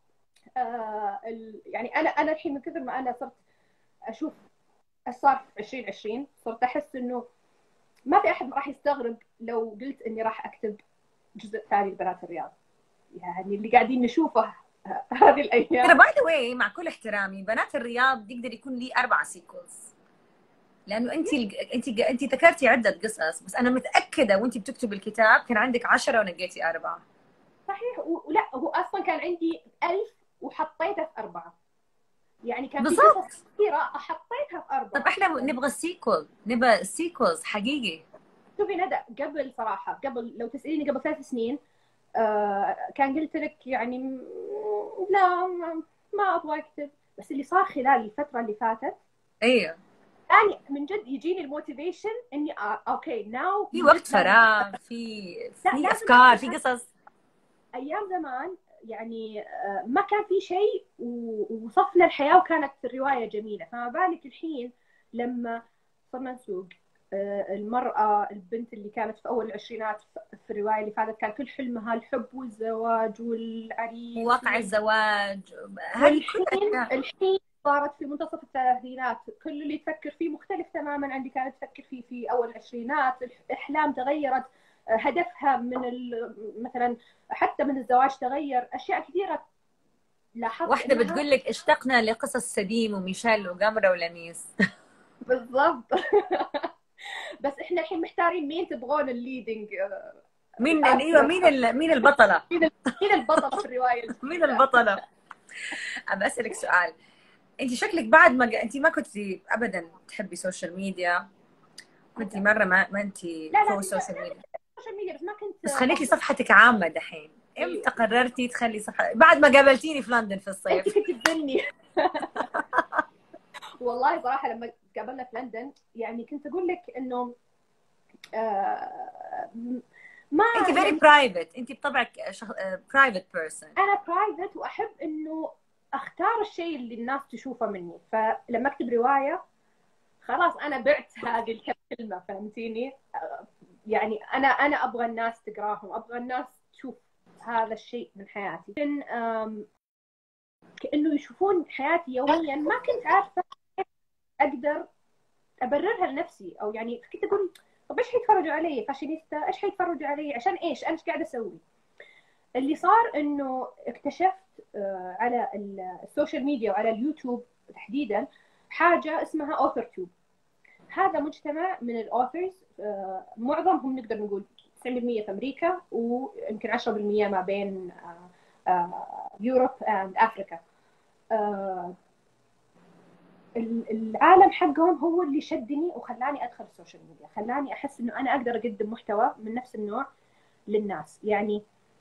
S2: آه ال... يعني انا انا الحين من كثر ما انا صرت اشوف ايش صار في ألفين وعشرين، صرت احس انه ما في احد راح يستغرب لو قلت اني راح اكتب جزء ثاني لبنات الرياض. يعني اللي قاعدين نشوفه هذه
S1: ترى
S2: الايام.
S1: باي ذا واي مع كل احترامي بنات الرياض يقدر يكون لي اربع سيكولز، لانه انت انت انت ذكرتي عده قصص، بس انا متاكده وانت بتكتبي الكتاب كان عندك عشرة ونقيتي اربعه.
S2: صحيح، ولا هو اصلا كان عندي ألف وحطيته في اربعه. يعني كان في قصص
S1: بالضبط.
S2: كثيره حطيتها في
S1: طب
S2: اربعه.
S1: احنا نبغى السيكول، نبغى سيكولز حقيقي.
S2: شوفي ندى، قبل صراحه قبل لو تساليني قبل ثلاث سنين آه كان قلت لك يعني م- لا ما, ما ابغى اكتب. بس اللي صار خلال الفتره اللي فاتت،
S1: ايوه
S2: يعني من جد يجيني الموتيفيشن اني آه اوكي ناو
S1: في
S2: من جد
S1: وقت
S2: لازم.
S1: فراغ، في
S2: لا
S1: في
S2: لازم
S1: افكار، في
S2: اكتب.
S1: قصص.
S2: ايام زمان يعني آه، ما كان في شيء و- وصفنا الحياه وكانت الروايه جميله، فما بالك الحين لما صرنا نسوق. آه، المراه البنت اللي كانت في اول العشرينات في الروايه اللي فاتت كان كل حلمها الحب والزواج والعريس
S1: وواقع
S2: وال...
S1: الزواج هذه كلها
S2: والحين
S1: أشياء.
S2: الحين صارت في منتصف الثلاثينات كل اللي تفكر فيه مختلف تماما عن اللي كانت تفكر فيه في اول العشرينات. الاحلام تغيرت، هدفها من مثلا حتى من الزواج تغير، اشياء كثيره لاحظت
S1: واحدة
S2: انها.
S1: بتقول لك اشتقنا لقصص سليم وميشيل وقمرة ولميس.
S2: بالضبط. بس احنا الحين محتارين مين تبغون الليدنج.
S1: مين ايوه مين ال... مين البطلة؟
S2: مين البطل في الروايه
S1: مين
S2: الجديده.
S1: البطلة؟ ابى اسالك سؤال. انت شكلك بعد ما انت ما كنتي ابدا تحبي سوشيال ميديا، كنتي مره ما, ما انت
S2: لا لا
S1: برو
S2: كنت
S1: سوشيال ميديا،
S2: سوشيال ميديا بس ما كنت
S1: بس خليتي
S2: افضل.
S1: صفحتك عامه دحين.
S2: ايوه
S1: امتى قررتي تخلي صفحه بعد ما قابلتيني في لندن في
S2: انت
S1: الصيف؟
S2: كنت تبني. والله صراحه لما قابلنا في لندن يعني كنت اقول لك انه آه ما
S1: انت فيري
S2: يعني
S1: برايفت، انت بطبعك برايفت بيرسون.
S2: انا برايفت واحب انه اختار الشيء اللي الناس تشوفه مني. فلما اكتب روايه خلاص انا بعت هذه الكلمه، فهمتيني؟ يعني انا انا ابغى الناس تقراهم، ابغى الناس تشوف هذا الشيء من حياتي. لكن كانه يشوفون حياتي يوميا ما كنت عارفه اقدر ابررها لنفسي، او يعني كنت اقول طب ايش حيتفرجوا علي فاشينيستا، ايش حيتفرجوا علي عشان ايش، انا ايش قاعده اسوي. اللي صار انه اكتشفت على السوشيال ميديا وعلى اليوتيوب تحديدا حاجه اسمها اوثر تيوب. هذا مجتمع من الاوثرز، معظمهم نقدر نقول تسعين بالمئة في امريكا ويمكن عشرة بالمئة ما بين يوروب اند افريكا. العالم حقهم هو اللي شدني وخلاني ادخل السوشيال ميديا، خلاني احس انه انا اقدر اقدم محتوى من نفس النوع للناس. يعني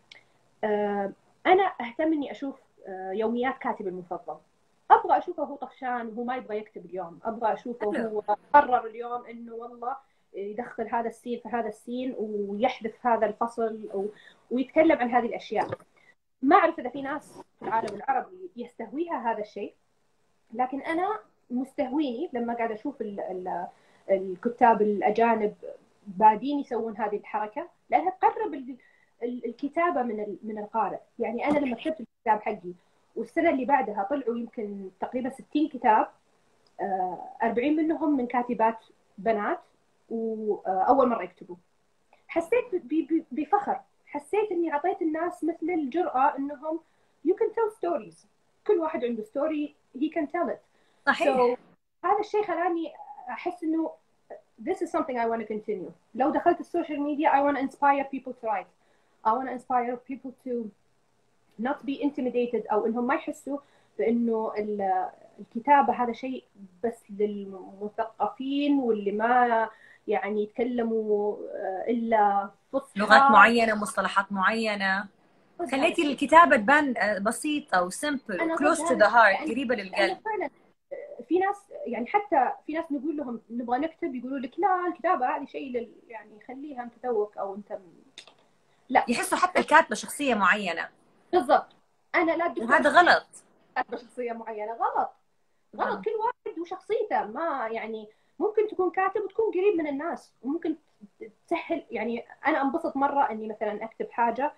S2: انا اهتم اني اشوف يوميات كاتبي المفضل، ابغى اشوفه هو طفشان وهو ما يبغى يكتب اليوم، ابغى اشوفه هو قرر اليوم انه والله يدخل هذا السين في هذا السين ويحذف هذا الفصل و... ويتكلم عن هذه الاشياء. ما اعرف اذا في ناس في العالم العربي يستهويها هذا الشيء، لكن انا مستهويني لما قاعد اشوف ال... ال... الكتاب الاجانب بادين يسوون هذه الحركه، لانها تقرب ال... الكتابه من من القارئ. يعني انا لما كتبت الكتاب حقي والسنه اللي بعدها طلعوا يمكن تقريبا ستين كتاب، أربعين منهم من كاتبات بنات، واول مره يكتبوا. حسيت بفخر، حسيت اني اعطيت الناس مثل الجرأة انهم you can tell stories، كل واحد عنده story he can tell it.
S1: صحيح.
S2: so هذا الشيء خلاني احس انه this is something I want to continue. لو دخلت السوشيال ميديا I want to inspire people to write. I want to inspire people to not be intimidated، او انهم ما يحسوا بانه الكتابة هذا شيء بس للمثقفين واللي ما يعني يتكلموا الا فصحى،
S1: لغات معينه، مصطلحات معينه. خليتي الكتابه تبان بسيطه وسمبل، كلوز تو ذا هارت، قريبه للقلب.
S2: فعلا في ناس يعني حتى في ناس نقول لهم نبغى نكتب يقولوا لك لا الكتابه هذه شيء لل... يعني خليها انت تذوق او انت لا،
S1: يحسوا حتى الكاتبه شخصيه معينه.
S2: بالضبط. انا لا،
S1: وهذا غلط.
S2: كاتبه شخصيه معينه غلط غلط. كل واحد وشخصيته، ما يعني ممكن تكون كاتب وتكون قريب من الناس، وممكن تسهل. يعني انا انبسط مره اني مثلا اكتب حاجه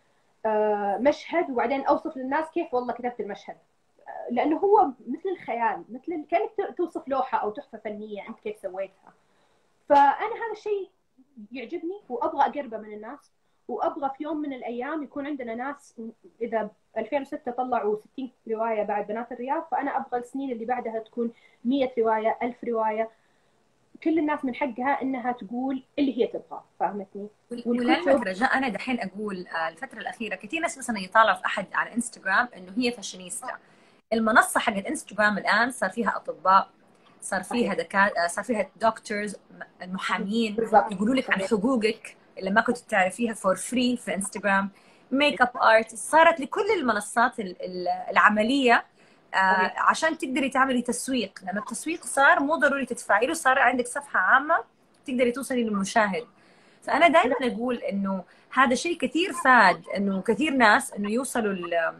S2: مشهد وبعدين اوصف للناس كيف والله كتبت المشهد، لانه هو مثل الخيال، مثل كانك توصف لوحه او تحفه فنيه انت كيف سويتها. فانا هذا الشيء يعجبني وابغى اقربه من الناس، وابغى في يوم من الايام يكون عندنا ناس. اذا ألفين وستة طلعوا ستين روايه بعد بنات الرياض، فانا ابغى السنين اللي بعدها تكون مية روايه، ألف روايه، كل الناس من حقها انها تقول اللي هي تبغاه. فهمتني؟
S1: ولعلمك رجاء، انا دحين اقول الفتره الاخيره كثير ناس مثلا يطالعوا في احد على انستغرام انه هي فاشينيستا. المنصه حقت انستغرام الان صار فيها اطباء، صار فيها دكاتره، صار فيها دكتورز، محامين يقولوا لك عن حقوقك اللي ما كنت تعرفيها فور فري في انستغرام. ميك اب ارت صارت لكل المنصات العمليه آه عشان تقدري تعملي تسويق، لأن التسويق صار مو ضروري تدفعي له، صار عندك صفحة عامة تقدري توصلي للمشاهد. فأنا دائما أقول إنه هذا شيء كثير فاد، إنه كثير ناس إنه يوصلوا ال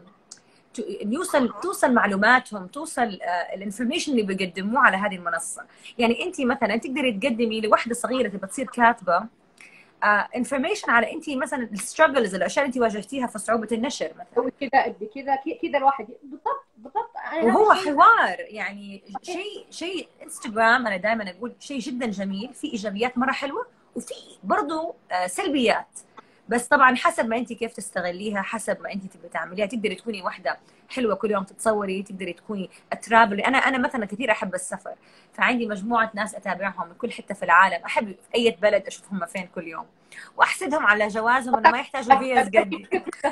S1: يوصل توصل معلوماتهم، توصل الانفورميشن اللي بيقدموه على هذه المنصة. يعني أنت مثلا تقدري تقدمي لوحدة صغيرة تبغى تصير كاتبة انفورميشن uh, على انت مثلا الستراجلز، الاشياء اللي انت واجهتيها في صعوبه النشر مثلا.
S2: كذا كذا كذا الواحد بالضبط بالضبط.
S1: وهو حوار يعني شيء شيء انستغرام انا دائما اقول شيء جدا جميل، في ايجابيات مره حلوه وفي برضه uh, سلبيات، بس طبعا حسب ما انت كيف تستغليها، حسب ما انت تبغي تعمليها. تقدري تكوني واحده حلوه كل يوم تتصوري، تقدري تكوني ترافلي. انا انا مثلا كثير احب السفر، فعندي مجموعه ناس اتابعهم من كل حته في العالم، احب في اي بلد اشوف هم فين كل يوم، واحسدهم على جوازهم انه ما يحتاجوا فيز قدي.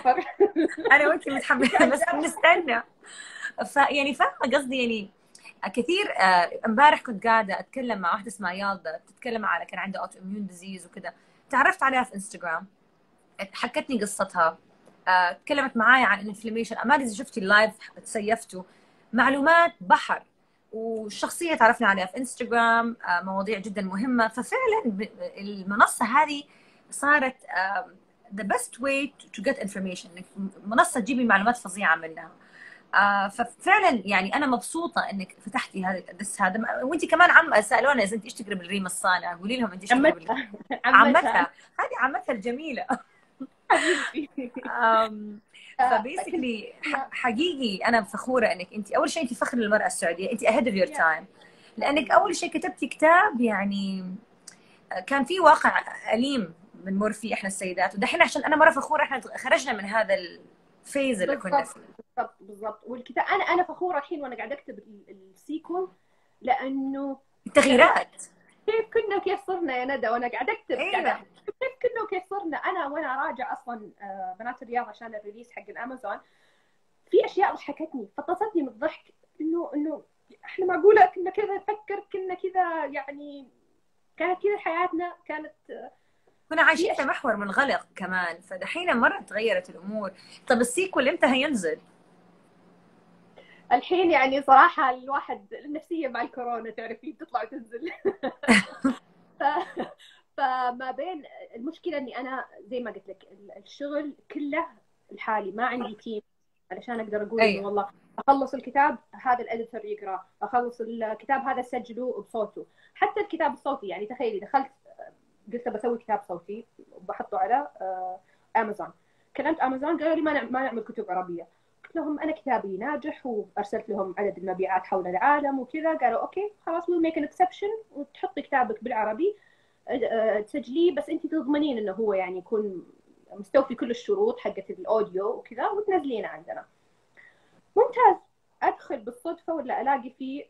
S1: انا وانت متحمسه بس بنستنى. فيعني فاهمه قصدي؟ يعني كثير. امبارح كنت قاعده اتكلم مع واحده اسمها يالدا، بتتكلم على كان عندها اوتو اميون ديزيز وكذا، تعرفت عليها في انستغرام، حكتني قصتها، تكلمت معايا عن الانفلاميشن. ما ادري اذا شفتي اللايف تسيفته، معلومات بحر. والشخصيه تعرفنا عليها في انستغرام، مواضيع جدا مهمه. ففعلا المنصه هذه صارت the best way to get information، منصه تجيبي معلومات فظيعه منها. ففعلا يعني انا مبسوطه انك فتحتي هذا الدس هذا. وانت كمان عم سالونا اذا انت ايش تقري بالريم الصانع، قولي لهم انت ايش تقري بالريم. عمتها، هذه عمتها الجميله. فبيسكلي حقيقي انا فخوره انك انت اول شيء انت فخر للمراه السعوديه، انت ahead of your time، لانك اول شيء كتبتي كتاب يعني كان في واقع اليم بنمر فيه احنا السيدات، ودحين عشان انا مره فخوره احنا خرجنا من هذا الفيز اللي كنا فيه.
S2: بالضبط بالضبط. والكتاب انا انا فخوره الحين وانا قاعده اكتب السيكول، لانه
S1: التغييرات
S2: كيف كنا وكيف صرنا يا ندى وانا قاعده اكتب.
S1: أيوة.
S2: قاعده كيف كنا وكيف صرنا. انا وانا راجع اصلا بنات الرياض عشان الريليس حق الامازون، في اشياء ضحكتني فطستني من الضحك، انه انه احنا معقوله كنا كذا نفكر، كنا كذا يعني كانت كذا حياتنا، كانت
S1: كنا عايشين في محور منغلق كمان. فدحين مره تغيرت الامور. طب السيكول امتى هينزل؟
S2: الحين يعني صراحه الواحد النفسيه مع الكورونا تعرفين تطلع وتنزل. ف... فما بين المشكله اني انا زي ما قلت لك الشغل كله لحالي، ما عندي تيم علشان اقدر اقول انه والله اخلص الكتاب هذا الاديتور يقرا، اخلص الكتاب هذا اسجله بصوته. حتى الكتاب الصوتي يعني تخيلي دخلت قلت بسوي كتاب صوتي وبحطه على امازون، كلمت امازون قالوا لي ما ما نعمل كتب عربيه. قلت لهم انا كتابي ناجح وارسلت لهم عدد المبيعات حول العالم وكذا، قالوا اوكي خلاص ويل ميك ان اكسبشن وتحطي كتابك بالعربي تسجليه، بس انت تضمنين انه هو يعني يكون مستوفي كل الشروط حقت الاوديو وكذا، وتنزلينه عندنا. ممتاز. ادخل بالصدفه ولا الاقي فيه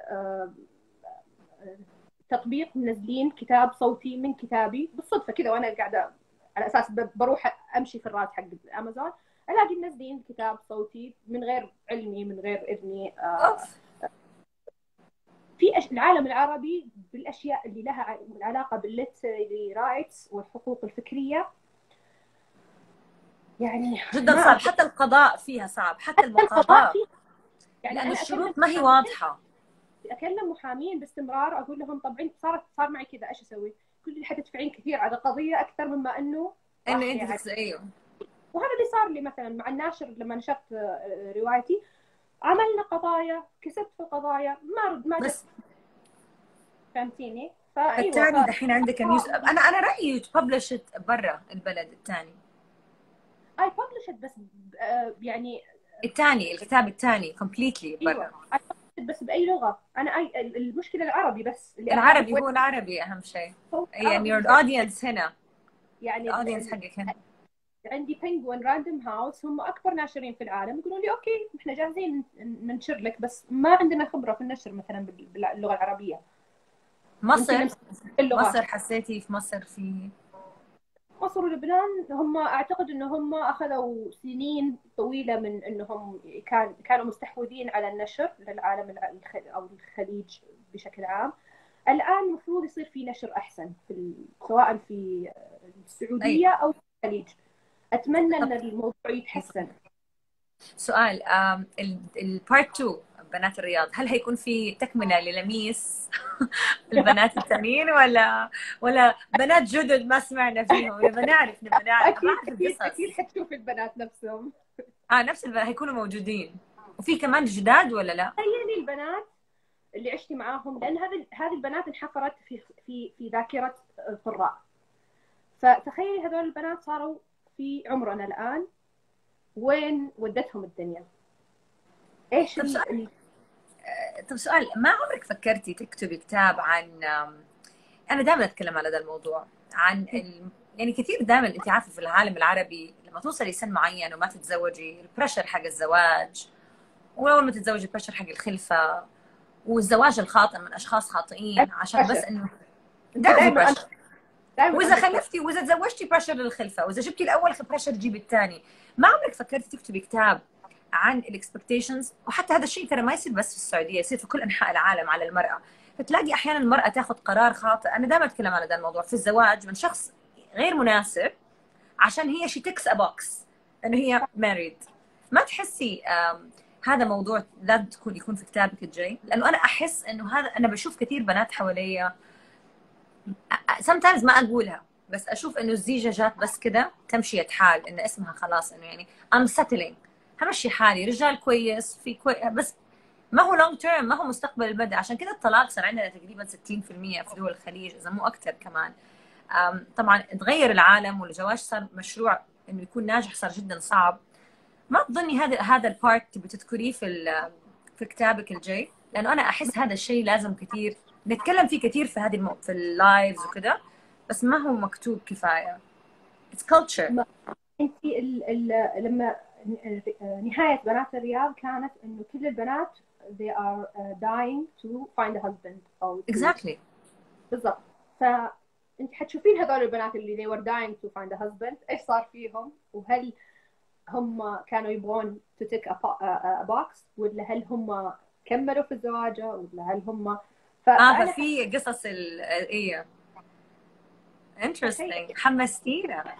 S2: تطبيق منزلين كتاب صوتي من كتابي بالصدفه كذا، وانا قاعده على اساس بروح امشي في الرات حق امازون، الاقي منزلين كتاب صوتي من غير علمي من غير اذني. آه
S1: اوف.
S2: في العالم العربي بالاشياء اللي لها علاقه بالليتري رايتس والحقوق الفكريه يعني
S1: جدا
S2: ما
S1: صعب،
S2: أقدر.
S1: حتى القضاء فيها صعب، حتى
S2: حتى القضاء
S1: المقاضاة،
S2: فيه يعني
S1: لأنه
S2: انا اكلم
S1: الشروط ما هي
S2: محامين
S1: واضحة.
S2: اكلم محامين باستمرار، اقول لهم طب صارت صار معي كذا ايش اسوي؟ كل اللي حتدفعين كثير على قضيه اكثر مما انه
S1: إنه
S2: راح
S1: أنت
S2: يعني.
S1: تكس أيوه.
S2: وهذا اللي صار لي مثلا مع الناشر لما نشرت روايتي، عملنا قضايا، كسبت في القضايا، ما رد ما جت.
S1: بس
S2: فهمتيني؟ فايوه ف
S1: الثاني دحين عندك النيوز، أنا أنا رأيي تبلشت برا البلد الثاني.
S2: اي ببلشت بس آه، يعني
S1: الثاني الكتاب الثاني كومبليتلي
S2: ايوه
S1: برا.
S2: I published بس باي لغه؟ انا اي المشكله العربي بس اللي انا اعرف
S1: العربي
S2: وين
S1: هو العربي أهم شيء.
S2: هو
S1: يعني
S2: العربي.
S1: your audience هنا،
S2: يعني ال...
S1: الأودينس
S2: ال...
S1: حقك هنا.
S2: عندي بينجوين راندوم هاوس هم اكبر ناشرين في العالم، يقولوا لي اوكي احنا جاهزين ننشر لك، بس ما عندنا خبره في النشر مثلا باللغه العربيه. انت
S1: مصر،
S2: نفس اللغه.
S1: مصر حسيتي في مصر في
S2: مصر ولبنان هم اعتقد ان هم اخذوا سنين طويله من انهم كان كانوا مستحوذين على النشر للعالم او الخليج بشكل عام. الان المفروض يصير في نشر احسن في سواء في
S1: أي.
S2: السعوديه او في الخليج. اتمنى ان الموضوع يتحسن.
S1: سؤال، البارت اثنين بنات الرياض، هل هيكون في تكملة للميس البنات الثانيين، ولا ولا بنات جدد ما سمعنا فيهم؟ نبغى نعرف، نبغى نعرف، ابغى
S2: اكيد
S1: اعرف
S2: اكيد اكيد
S1: القصص.
S2: حتشوف البنات نفسهم.
S1: اه نفس البنات هيكونوا موجودين، وفي كمان جداد ولا لا؟
S2: تخيلي البنات اللي عشتي معاهم، لان هذه هذه البنات انحفرت في في في ذاكره القراء. فتخيلي هذول البنات صاروا في عمرنا الآن، وين ودتهم الدنيا؟ ايش
S1: طب
S2: ال...
S1: سؤال،
S2: ال...
S1: طب سؤال، ما عمرك فكرتي تكتبي كتاب عن، انا دائما اتكلم على هذا الموضوع، عن ال... يعني كثير دائما انت عارفه في العالم العربي لما توصلي سن معين وما تتزوجي، البريشر حق الزواج، واول ما تتزوجي البريشر حق الخلفه، والزواج الخاطئ من اشخاص خاطئين، عشان بس انه دائما في
S2: دائما
S1: بريشر.
S2: دائما
S1: واذا خلفتي واذا تزوجتي بريشر للخلفه، واذا جبتي الاول بريشر تجيبي الثاني. ما عمرك فكرتي تكتبي كتاب عن الاكسبكتيشنز؟ وحتى هذا الشيء ترى ما يصير بس في السعوديه، يصير في كل انحاء العالم على المراه. فتلاقي احيانا المراه تاخذ قرار خاطئ، انا دائما اتكلم على هذا الموضوع، في الزواج من شخص غير مناسب، عشان هي شي تكس ا بوكس انه هي ماريد. ما تحسي هذا موضوع لازم تكون يكون في كتابك الجاي؟ لانه انا احس انه هذا، انا بشوف كثير بنات حواليا sometimes ما اقولها، بس اشوف انه الزيجه جات بس كده تمشي حال، انه اسمها خلاص انه يعني I'm settling، همشي حالي، رجال كويس في كويس، بس ما هو لونج تيرم، ما هو مستقبل البدء. عشان كده الطلاق صار عندنا تقريبا ستين بالمئة في دول الخليج، اذا مو اكثر كمان. طبعا تغير العالم، والزواج صار مشروع انه يكون ناجح صار جدا صعب. ما تظني هذا هذا البارت بتذكريه في في كتابك الجاي؟ لانه انا احس هذا الشيء لازم كثير نتكلم فيه كثير في هذه المو... في اللايفز وكذا، بس ما هو مكتوب كفايه. It's culture.
S2: انت ال... ال... لما نهايه بنات الرياض كانت انه كل البنات they are dying to find a husband او to...
S1: Exactly.
S2: بالضبط. فانت حتشوفين هذول البنات اللي they were dying to find a husband ايش صار فيهم، وهل هم كانوا يبغون to tick a, a box، ولا هل هم كملوا في الزواج، ولا هل هم
S1: ف... اه ففي قصص ال ايه interesting. حمستينا.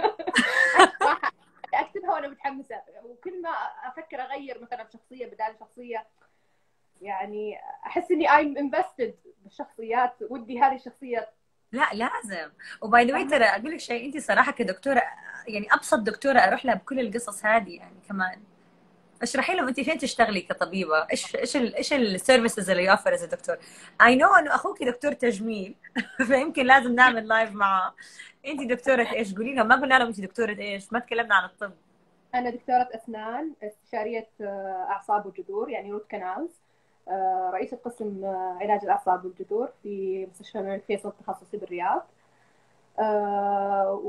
S2: اكتبها وانا متحمسه، وكل ما افكر اغير مثلا شخصيه بدال شخصيه، يعني احس اني I'm invested بالشخصيات، ودي هذه الشخصيه.
S1: لا لازم. وباي ذا واي ترى اقول لك شيء، انت صراحه كدكتوره يعني ابسط دكتوره اروح لها بكل القصص هذه يعني. كمان اشرحي لهم انت فين تشتغلي كطبيبه، ايش ايش ال ايش السيرفيسز اللي يوفر از دكتور. اي نو انه اخوك دكتور تجميل فيمكن لازم نعمل لايف معاه. انت دكتوره ايش؟ قولي لهم، ما قلنا لهم انت دكتوره ايش، ما تكلمنا عن الطب.
S2: انا دكتوره اسنان، استشاريه اعصاب وجذور يعني روت كانالز، رئيسة قسم علاج الاعصاب والجذور في مستشفى الملك فيصل التخصصي بالرياض. آه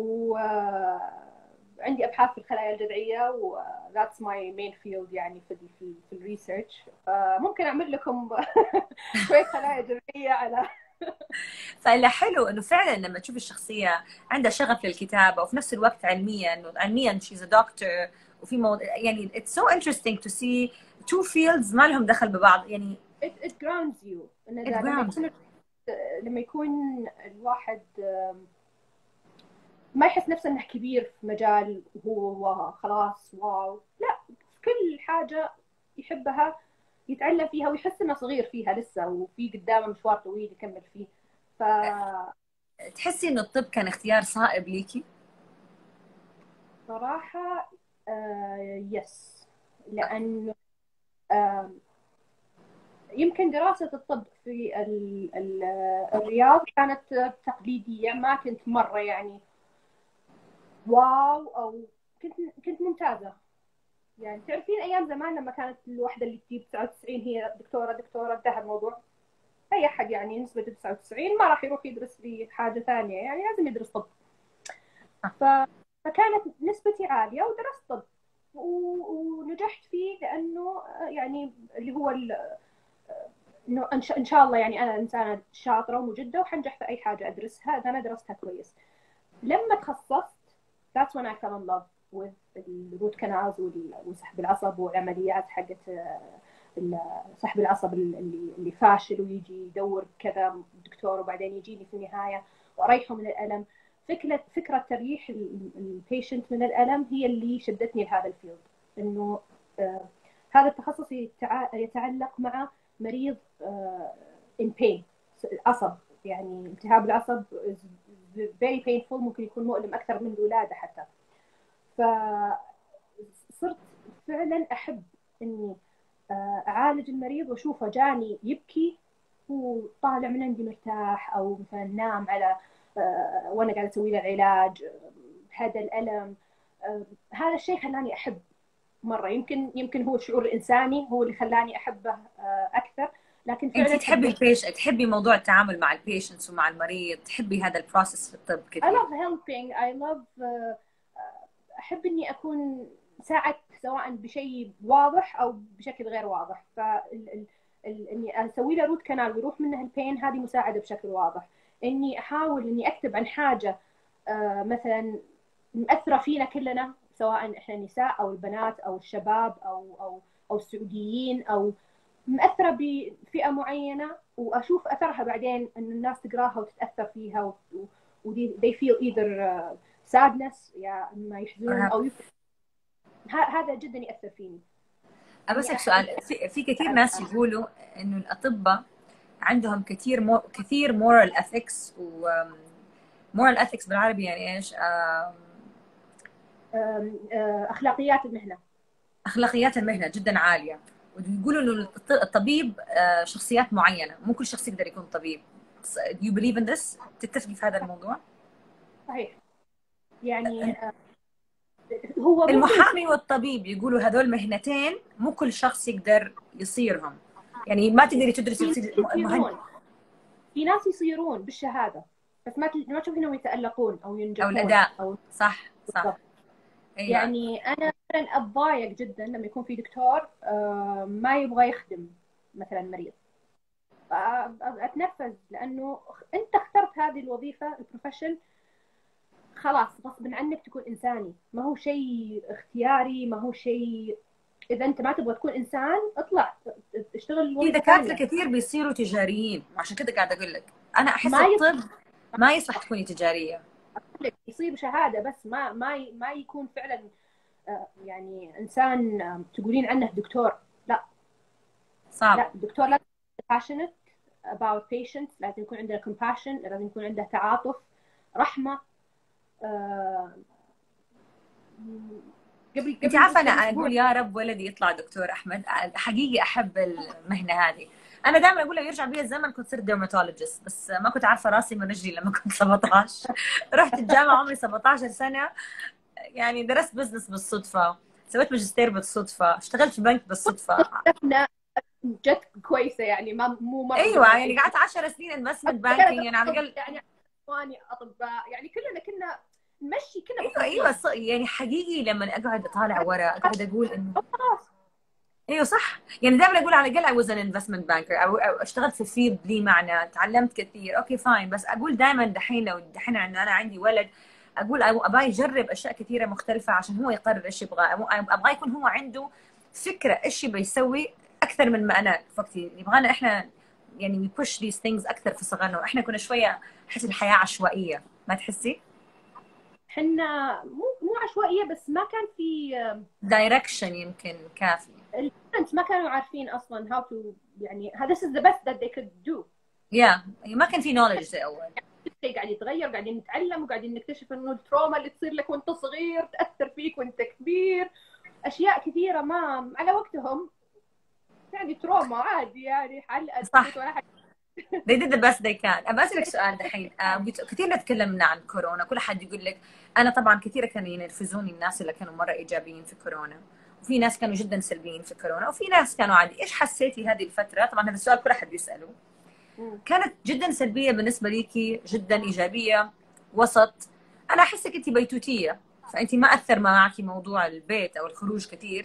S2: وعندي ابحاث في الخلايا الجذعيه، و that's my main field يعني في ال في, في الريسيرش. فممكن اعمل لكم شويه خلايا جذعيه على
S1: فاللي حلو انه فعلا لما تشوف الشخصيه عندها شغف للكتابه وفي نفس الوقت علميا، انه علميا شيز ا دكتور، وفي موضوع يعني it's so interesting to see two fields ما لهم دخل ببعض يعني.
S2: it, it grounds you. إن
S1: it
S2: إذا لما
S1: grounds.
S2: يكون لما يكون الواحد ما يحس نفسه انه كبير في مجال وهو خلاص واو، لا، كل حاجه يحبها يتعلم فيها ويحس انه صغير فيها لسه، وفي قدامه مشوار طويل يكمل فيه. ف
S1: تحسي انه الطب كان اختيار صائب ليكي؟
S2: صراحه آه يس، لانه آه يمكن دراسه الطب في ال ال الرياض كانت تقليديه، ما كنت مره يعني واو، او كنت كنت ممتازه. يعني تعرفين ايام زمان لما كانت الواحده اللي تجيب تسعة وتسعين هي دكتوره دكتوره، انتهى الموضوع. اي احد يعني نسبه تسعة وتسعين ما راح يروح يدرس لي حاجه ثانيه، يعني لازم يدرس طب. ف... فكانت نسبتي عاليه ودرست طب و... ونجحت فيه، لانه يعني اللي هو ال... انه ان شاء... إن شاء الله يعني انا انسانه شاطره ومجده وحنجح في اي حاجه ادرسها اذا انا درستها كويس. لما تخصصت that's when I fell in love with الروت كانالز وسحب العصب والعمليات حقت سحب العصب اللي اللي فاشل ويجي يدور كذا دكتور وبعدين يجيني في النهايه واريحه من الالم. فكره فكره تريح البيشنت من الالم هي اللي شدتني لهذا الفيلد. انه آه هذا التخصص يتعلق مع مريض آه in pain، عصب يعني التهاب العصب very painful، ممكن يكون مؤلم أكثر من الولادة حتى. فصرت فعلا أحب إني أعالج المريض وأشوفه جاني يبكي وطالع من عندي مرتاح، أو مثلا نام على وأنا قاعدة أسوي له العلاج هذا الألم. هذا الشيء خلاني أحب مرة. يمكن يمكن هو الشعور الإنساني هو اللي خلاني أحبه أكثر. لكن فعلا
S1: انت تحبي البيش تحبي موضوع التعامل مع البيشنتس ومع المريض، تحبي هذا البروسيس في الطب كثير.
S2: I love helping. I love uh, أحب إني أكون ساعدت سواء بشيء واضح أو بشكل غير واضح. فال إني أسوي له روت كانال ويروح منه البين، هذه مساعدة بشكل واضح. إني أحاول إني أكتب عن حاجة uh, مثلا مأثرة فينا كلنا، سواء إحنا النساء أو البنات أو الشباب أو أو أو السعوديين، أو مأثرة بفئة معينة، وأشوف أثرها بعدين إنه الناس تقراها وتتأثر فيها و و they feel either sadness يا إما يحزنون أو يفرح. هذا جدا يأثر فيني.
S1: أبسك سؤال، في, في كثير ناس يقولوا إنه الأطباء عندهم كثير مو كثير moral ethics، و moral ethics بالعربي يعني إيش؟
S2: أخلاقيات المهنة.
S1: أخلاقيات المهنة جدا عالية، ويقولوا إنه الطبيب شخصيات معينة، مو كل شخص يقدر يكون طبيب. Do you believe in this؟ تتفقي في هذا الموضوع؟
S2: صحيح. يعني هو
S1: المحامي والطبيب يقولوا هذول مهنتين مو كل شخص يقدر يصيرهم، يعني ما تقدري تدرسي
S2: مهندس. في ناس يصيرون بالشهادة بس ما ما تشوف انهم يتألقون او ينجحون
S1: او الاداء.
S2: أو
S1: صح صح.
S2: أيوة. يعني انا مثلا اتضايق جدا لما يكون في دكتور ما يبغى يخدم مثلا مريض، اتنرفز لانه انت اخترت هذه الوظيفة البروفيشن، خلاص غصبا عنك تكون انساني، ما هو شيء اختياري، ما هو شيء. اذا انت ما تبغى تكون انسان اطلع اشتغل.
S1: في دكاتره كثير بيصيروا تجاريين، وعشان كده قاعده اقول لك انا احس الطب ما يصلح تكوني تجاريه.
S2: يصير شهاده بس ما ما ما يكون فعلا يعني انسان تقولين عنه دكتور. لا
S1: صعب.
S2: لا، الدكتور لازم يكون passionate about patients، لازم يكون عنده compassion، لازم يكون عنده تعاطف، رحمه. أه...
S1: قبل انت عارفه انا اقول يا رب ولدي يطلع دكتور احمد، حقيقي احب المهنه هذه. انا دائما اقول له يرجع بي الزمن كنت صرت ديرماتولوجيست، بس ما كنت عارفه راسي من رجلي لما كنت سبعطعش. رحت الجامعه عمري سبعطعش سنه، يعني درست بزنس بالصدفه، سويت ماجستير بالصدفه، اشتغلت في بنك بالصدفه.
S2: جت كويسه يعني، ما مو مره.
S1: ايوه يعني قعدت عشر سنين انفستمنت بانكينج يعني على الاقل.
S2: يعني اخواني اطباء، يعني كلنا كنا نمشي كنا
S1: ايوه ايوه ص- يعني حقيقي لما اقعد اطالع ورا اقعد اقول انه ايوه صح. يعني دائما اقول على الاقل I was an investment banker او أو اشتغلت في فيلد لي معنى، تعلمت كثير، اوكي فاين. بس اقول دائما دحين لو دحين انه انا عندي ولد، اقول ابغى يجرب اشياء كثيره مختلفه عشان هو يقرر ايش يبغى. ابغى يكون هو عنده فكره ايش يبغى يسوي اكثر من ما انا وقتي يبغانا احنا. يعني we push these things اكثر في صغرنا، واحنا كنا شويه احس الحياه عشوائيه، ما تحسي؟
S2: حنا مو مو عشوائيه، بس ما كان في
S1: دايركشن يمكن كافي.
S2: البنت ما كانوا عارفين اصلا how to، يعني this is the best that they could do.
S1: يا yeah. ما كان في knowledge زي اول.
S2: شيء قاعد يتغير، قاعدين نتعلم وقاعدين نكتشف انه التروما اللي تصير لك وانت صغير تاثر فيك وانت كبير، اشياء كثيره ما على وقتهم يعني تروما عادي، يعني حلقه
S1: صح.
S2: ولا حاجه.
S1: they did the best they can. أبى أسألك سؤال دحين. آه كثير نتكلمنا عن كورونا، كل حد يقول لك، أنا طبعا كثير كانوا ينرفزوني الناس اللي كانوا مرة إيجابيين في كورونا، وفي ناس كانوا جدا سلبيين في كورونا، وفي ناس كانوا عادي. إيش حسيتي هذه الفترة؟ طبعا هذا السؤال كل أحد بيسأله. كانت جدا سلبية بالنسبة ليكي، جدا إيجابية، وسط؟ أنا أحسك أنت بيتوتية، فأنت ما أثر معك موضوع البيت أو الخروج كثير؟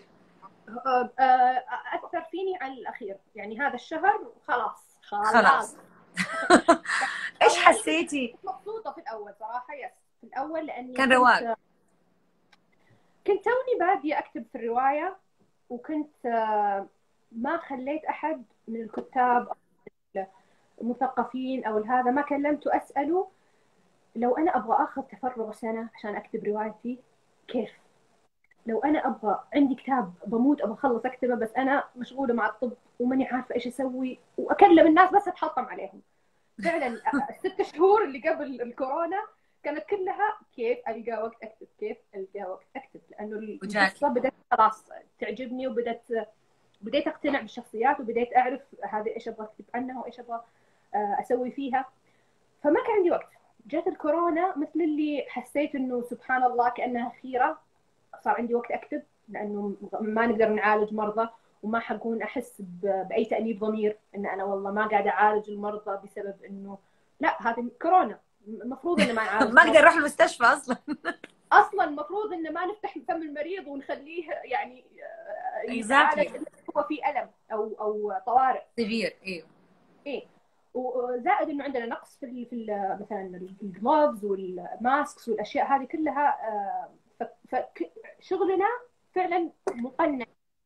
S2: أثر فيني على الأخير، يعني هذا الشهر خلاص خلاص,
S1: خلاص. إيش حسيتي؟
S2: مبسوطة في الأول صراحة، يس في الأول لأني
S1: كان رواق.
S2: كنت, كنت توني بادية أكتب في الرواية، وكنت ما خليت أحد من الكتاب أو المثقفين أو هذا ما كلمته أسأله لو أنا أبغى أخذ تفرغ سنة عشان أكتب روايتي كيف؟ لو أنا أبغى عندي كتاب بموت أبغى أخلص أكتبه بس أنا مشغولة مع الطب وماني عارفة إيش أسوي، وأكلم الناس بس أتحطم عليهم. فعلا الست شهور اللي قبل الكورونا كانت كلها كيف ألقى وقت أكتب، كيف ألقى وقت أكتب، لأنه القصة بدأت خلاص تعجبني، وبدأت بديت أقتنع بالشخصيات، وبديت أعرف هذه إيش أبغى أكتب عنها وإيش أبغى أسوي فيها. فما كان عندي وقت. جات الكورونا مثل اللي حسيت إنه سبحان الله كأنها خيرة، صار عندي وقت أكتب، لأنه ما نقدر نعالج مرضى، وما حكون أحس بأي تأنيب ضمير إن أنا والله ما قاعدة أعالج المرضى بسبب إنه لا هذه كورونا، المفروض إنه ما نعالج
S1: ما أقدر أروح المستشفى أصلا.
S2: أصلا المفروض إنه ما نفتح فم المريض ونخليه يعني يتعالج
S1: exactly.
S2: هو في ألم أو أو طوارئ
S1: سيفير. إيه
S2: إيه. وزائد إنه عندنا نقص في في مثلا الجلوفز والماسكس والأشياء هذه كلها، فشغلنا فعلا مقنع.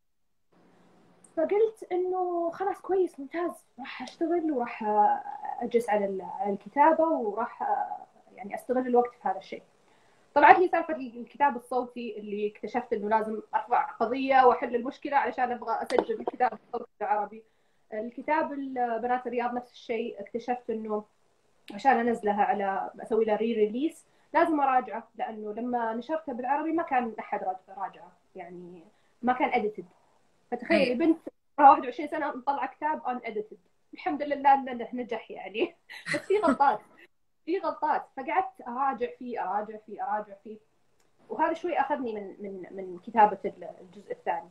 S2: فقلت انه خلاص كويس ممتاز، راح اشتغل وراح اجلس على الكتابه وراح يعني استغل الوقت في هذا الشيء. طلعت لي سالفه الكتاب الصوتي اللي اكتشفت انه لازم ارفع قضيه واحل المشكله علشان ابغى اسجل الكتاب الصوتي العربي. الكتاب بنات الرياض نفس الشيء، اكتشفت انه عشان انزلها على اسوي لها ري ريليس لازم اراجعه، لانه لما نشرتها بالعربي ما كان احد راجعه، يعني ما كان اديتد. فتخيلي بنت واحد وعشرين سنه مطلعه كتاب ان اديتد، الحمد لله انه نجح يعني. بس في غلطات في غلطات فقعدت اراجع فيه اراجع فيه اراجع فيه وهذا شوي اخذني من من من كتابه الجزء الثاني.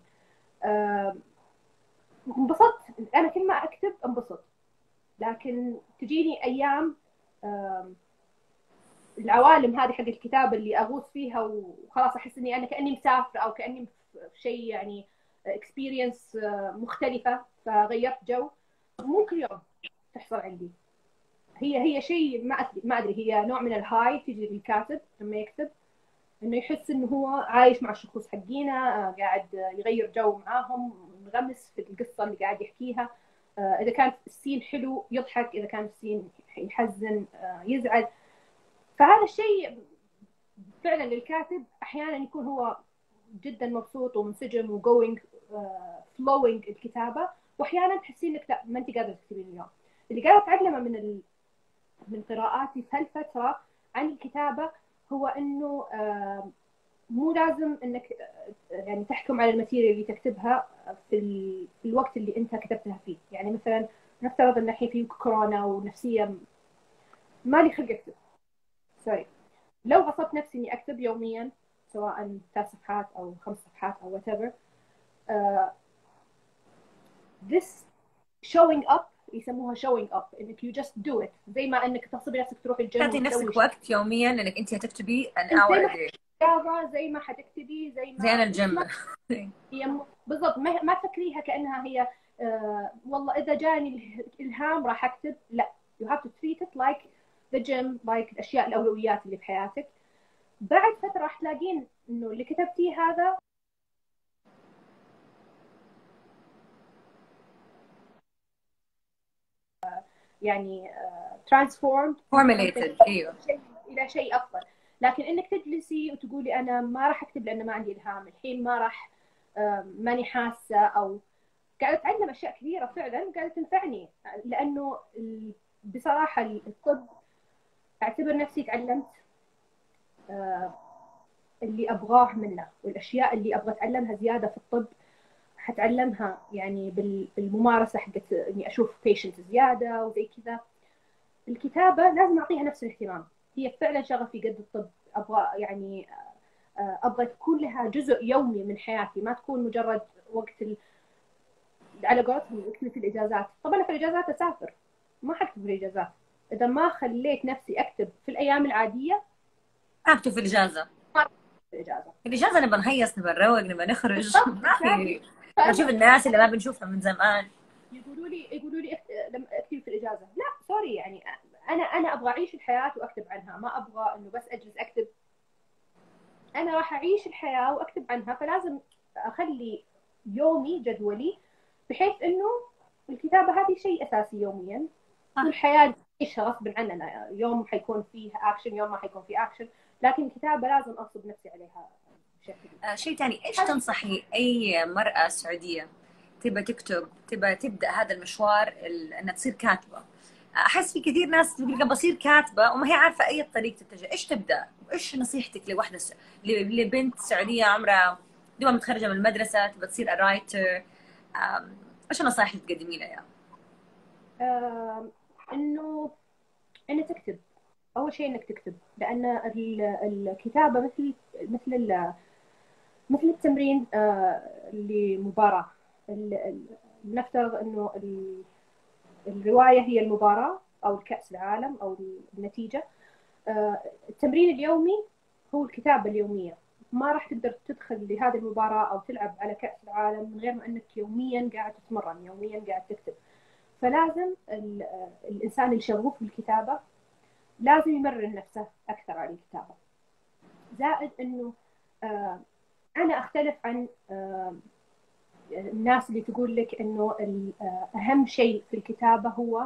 S2: انبسطت انا كل ما اكتب انبسط، لكن تجيني ايام العوالم هذه حق الكتاب اللي اغوص فيها وخلاص احس اني انا كاني مسافره او كاني في شيء يعني اكسبيرينس مختلفه، فغيرت جو. مو كل يوم تحصل عندي، هي هي شيء ما ادري ما ادري هي نوع من الهاي تجي للكاتب لما يكتب، انه يحس انه هو عايش مع الشخوص حقينا، قاعد يغير جو معاهم، منغمس في القصه اللي قاعد يحكيها. اذا كان السين حلو يضحك، اذا كان السين يحزن يزعل. فهذا الشيء فعلا للكاتب احيانا يكون هو جدا مبسوط ومنسجم وجوينج فلوينج الكتابه، واحيانا تحسين انك لا ما انت قادره تكتبين اليوم. اللي قاعده اتعلمه من ال... من قراءاتي في هالفتره عن الكتابه هو انه مو لازم انك يعني تحكم على الماتيريال اللي تكتبها في, ال... في الوقت اللي انت كتبتها فيه. يعني مثلا نفترض ان الحين في كورونا ونفسيه ما لي خلق اكتب، سوري، لو غصبت نفسي اني اكتب يوميا سواء ثلاث صفحات او خمس صفحات او whatever uh, this showing up يسموها showing up، انك you just do it، زي ما انك تغصبي نفسك تروحي الجيم
S1: تعطي نفسك وقت يوميا انك انت هتكتبي an
S2: انت زي
S1: hour
S2: ما
S1: a day.
S2: رياضه، زي ما حتكتبي، زي
S1: زي انا
S2: ما
S1: الجيم.
S2: ما هي م- بالضبط، ما, ما تفكريها كانها هي آه والله اذا جاني الالهام راح اكتب، لا، you have to treat it like the gym، like الاشياء الاولويات اللي في حياتك. بعد فتره راح تلاقين انه اللي كتبتيه هذا يعني ترانسفورم
S1: formulated. ايوه.
S2: الى شيء افضل. لكن انك تجلسي وتقولي انا ما راح اكتب لان ما عندي الهام الحين، ما راح ماني حاسه، او قاعده اتعلم اشياء كثيره فعلا قاعده تنفعني، لانه بصراحه الطب اعتبر نفسي تعلمت اللي ابغاه منه، والاشياء اللي ابغى اتعلمها زياده في الطب حتعلمها يعني بالممارسه حقت اني اشوف بيشنت زياده وزي كذا. الكتابه لازم اعطيها نفس الاهتمام، هي فعلا شغفي قد الطب، ابغى يعني ابغى تكون لها جزء يومي من حياتي، ما تكون مجرد وقت ال... على قولتهم وقت في الاجازات. طبعا في الاجازات اسافر، ما حكتب في الاجازات اذا ما خليت نفسي اكتب في الايام العاديه.
S1: اكتب في الاجازه.
S2: في الاجازه
S1: في الاجازه نبغى نهيص، نبغى نروق، نبغى نخرج. ما في نشوف الناس اللي ما بنشوفها من زمان.
S2: يقولوا لي يقولوا لي لما اكتب في الاجازه، لا سوري، يعني انا انا ابغى اعيش الحياه واكتب عنها، ما ابغى انه بس اجلس اكتب. انا راح اعيش الحياه واكتب عنها، فلازم اخلي يومي جدولي بحيث انه الكتابه هذه شيء اساسي يوميا. والحياه نعيشها غصب عننا، يوم حيكون فيه اكشن، يوم ما حيكون فيه اكشن، لكن الكتابه لازم اغصب نفسي عليها بشكل.
S1: آه شيء ثاني، ايش تنصحي اي مرأة سعودية تبى تكتب، تبى تبدأ هذا المشوار انها تصير كاتبة؟ احس في كثير ناس تقول لك بصير كاتبة وما هي عارفة اي طريق تتجه، ايش تبدأ؟ وايش نصيحتك لوحدة س... لبنت سعودية عمرها دوبها متخرجة من المدرسة تبى تصير رايتر؟ ايش النصائح اللي تقدمي لها؟
S2: آه انه انه تكتب. اول شيء انك تكتب، لان الكتابه مثل مثل مثل التمرين آه لمباراه. نفترض انه الروايه هي المباراه او الكاس العالم او النتيجه، آه التمرين اليومي هو الكتابه اليوميه. ما راح تقدر تدخل لهذه المباراه او تلعب على كاس العالم من غير ما انك يوميا قاعد تتمرن، يوميا قاعد تكتب. فلازم الانسان اللي شغوف بالكتابه لازم يمرن نفسه اكثر على الكتابه. زائد انه آه انا اختلف عن آه الناس اللي تقول لك انه اهم شيء في الكتابه هو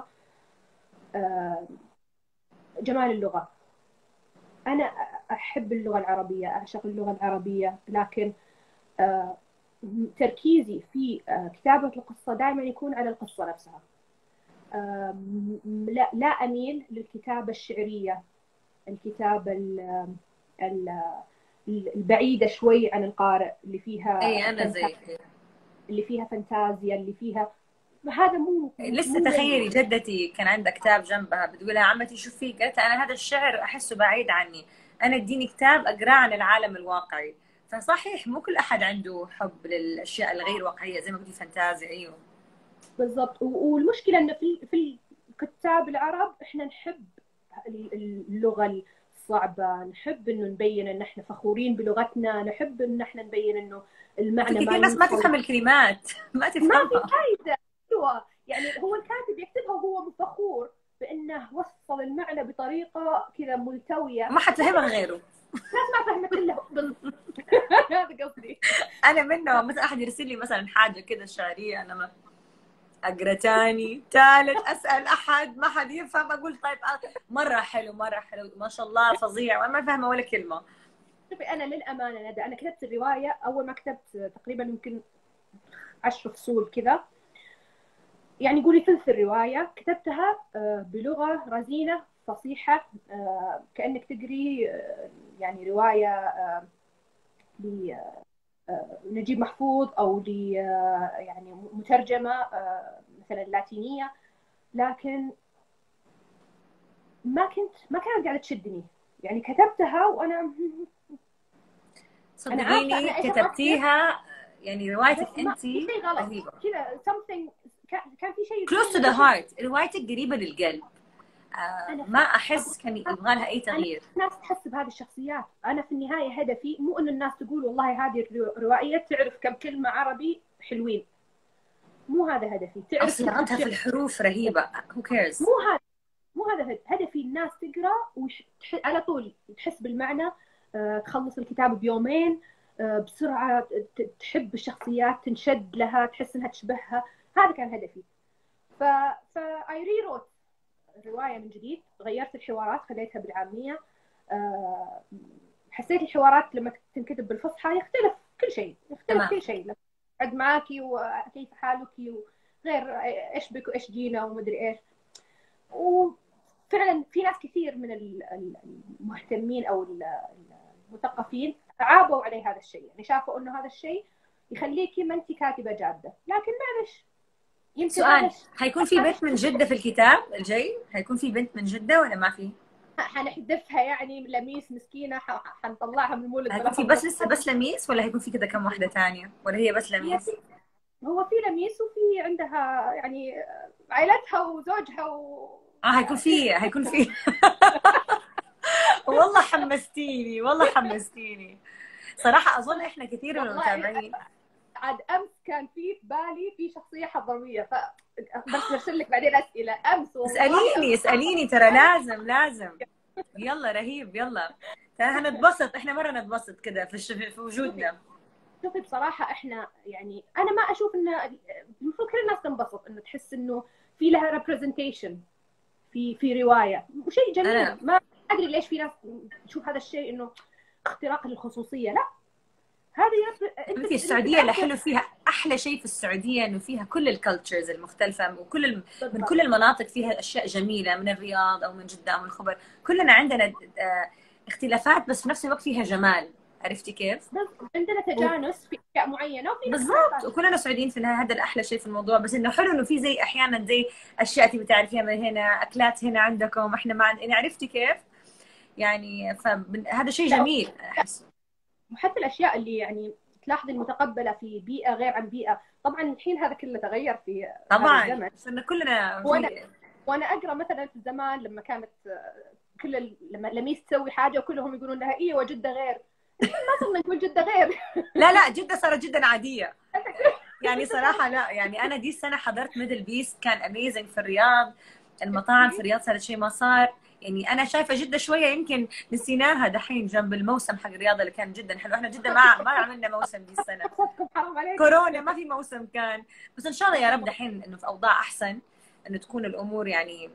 S2: آه جمال اللغه. انا احب اللغه العربيه، اعشق اللغه العربيه، لكن آه تركيزي في آه كتابه القصه دائما يكون على القصه نفسها. آه لا لا اميل للكتابه الشعريه، الكتابه البعيده شوي عن القارئ، اللي فيها
S1: اي انا زي
S2: اللي فيها فانتازيا، اللي فيها هذا مو
S1: لسه
S2: مو
S1: تخيلي جدتي كان عندها كتاب جنبها، بتقول لها عمتي شوف فيه، قالت انا هذا الشعر احسه بعيد عني، انا اديني كتاب اقراه عن العالم الواقعي. فصحيح مو كل احد عنده حب للاشياء الغير واقعيه زي ما قلتي فانتازيا. ايوه
S2: بالضبط. والمشكله انه في في الكتاب العرب احنا نحب اللغه الصعبه، نحب انه نبين ان احنا فخورين بلغتنا، نحب ان احنا نبين انه المعنى ما
S1: كثير ناس ما تفهم الكلمات ما تفهمها،
S2: ما في فايده. ايوه يعني هو الكاتب يكتبها وهو فخور بانه وصل المعنى بطريقه كذا ملتويه،
S1: ما حتفهمها غيره.
S2: الناس ما فهمت الا هذا قصدي.
S1: انا منه مثلا احد يرسل لي مثلا حاجه كذا شعريه، انا ما اقرا ثاني ثالث اسال احد ما حد يفهم، اقول طيب مره حلو مره حلو ما شاء الله فظيع، وانا ما فاهمه ولا كلمه.
S2: شوفي انا للامانه ندى، انا كتبت الروايه اول ما كتبت تقريبا يمكن عشر فصول كذا، يعني قولي ثلث الروايه كتبتها بلغه رزينه فصيحه، كانك تقري يعني روايه لنجيب محفوظ او ل يعني مترجمه مثلا لاتينيه، لكن ما كنت ما كانت قاعده تشدني، يعني كتبتها وانا
S1: صدقيني كتبتيها يعني روايتك انت
S2: في شيء غلط
S1: رهيبه
S2: كذا، something كان كان في شيء
S1: close to the heart. روايتك قريبة للقلب. آه
S2: أنا
S1: ما أحس كان يبغى لها أي تغيير.
S2: الناس تحس بهذه الشخصيات. أنا في النهاية هدفي مو إن الناس تقول والله هذه الروائية تعرف كم كلمة عربي حلوين، مو هذا هدفي. تعرف
S1: صياغتها في الحروف رهيبة. who cares.
S2: مو هذا مو هذا هدفي. الناس تقرا وش على طول تحس بالمعنى، أه تخلص الكتاب بيومين، أه بسرعة تحب الشخصيات، تنشد لها، تحس انها تشبهها. هذا كان هدفي. ف ف I rewrote الرواية من جديد، غيرت الحوارات، خليتها بالعامية. أه حسيت الحوارات لما تنكتب بالفصحى يختلف كل شيء، يختلف تمام. كل شيء. قعد معاكي وكيف حالك وغير ايش بك وايش جينا ومدري ايش. وفعلا في ناس كثير من المهتمين او المثقفين عابوا علي هذا الشيء، يعني شافوا انه هذا الشيء يخليكي ما انت كاتبه جاده. لكن معلش،
S1: يمكن سؤال، حيكون في بنت من جده في الكتاب الجاي؟ حيكون في بنت من جده ولا ما في؟
S2: حنحذفها يعني لميس مسكينه، حنطلعها من المولد.
S1: هيكون في بس لسه بس لميس ولا هيكون في كذا كم واحده ثانيه ولا هي بس لميس؟
S2: هو في لميس وفي عندها يعني عائلتها وزوجها و...
S1: اه هيكون في هيكون في والله حمستيني، والله حمستيني صراحه. اظن احنا كثير من المتابعين
S2: عاد امس كان في بالي في شخصيه حضرميه، ف بس برسل لك بعدين اسئله. امس والله
S1: اساليني اساليني ترى لازم لازم. يلا رهيب، يلا ترى هنتبسط، احنا مره نتبسط كذا في في وجودنا.
S2: شوفي بصراحه احنا يعني انا ما اشوف انه المفروض كل الناس تنبسط، انه تحس انه في لها representation في في روايه، وشيء جميل. أنا. ما ادري ليش في ناس تشوف هذا الشيء انه اختراق للخصوصيه. لا، هذه
S1: في السعوديه اللي حلو فيها، احلى شيء في السعوديه انه فيها كل الكالتشرز المختلفه، وكل الم... من كل المناطق فيها اشياء جميله، من الرياض او من جده او من الخبر. كلنا عندنا اختلافات بس في نفس الوقت فيها جمال. عرفتي كيف؟
S2: عندنا تجانس و... في اشياء معينه وفي
S1: بالضبط، وكلنا سعوديين في النهايه. هذا الاحلى شيء في الموضوع. بس انه حلو انه في زي احيانا زي اشياء تبي تعرفيها من هنا، اكلات هنا عندكم احنا ما عندنا. عرفتي كيف؟ يعني فهذا شيء جميل احس.
S2: وحتى الاشياء اللي يعني تلاحظي المتقبله في بيئه غير عن بيئه. طبعا الحين هذا كله تغير في
S1: طبعا الزمن. صرنا كلنا في...
S2: وانا وانا اقرا مثلا في الزمان لما كانت كل ال... لما لميس تسوي حاجه وكلهم يقولون لها ايوه جده غير. ما صرنا نقول جده غير.
S1: لا لا، جده صارت جدا عاديه يعني صراحه. لا يعني انا دي السنه حضرت ميدل بيست، كان اميزنج في الرياض. المطاعم في الرياض صارت شيء ما صار. يعني انا شايفه جده شويه يمكن نسيناها دحين جنب الموسم حق الرياضه اللي كان جدا حلو. احنا جده ما ما عملنا موسم دي السنه، كورونا ما في موسم كان. بس ان شاء الله يا رب دحين انه في اوضاع احسن، انه تكون الامور يعني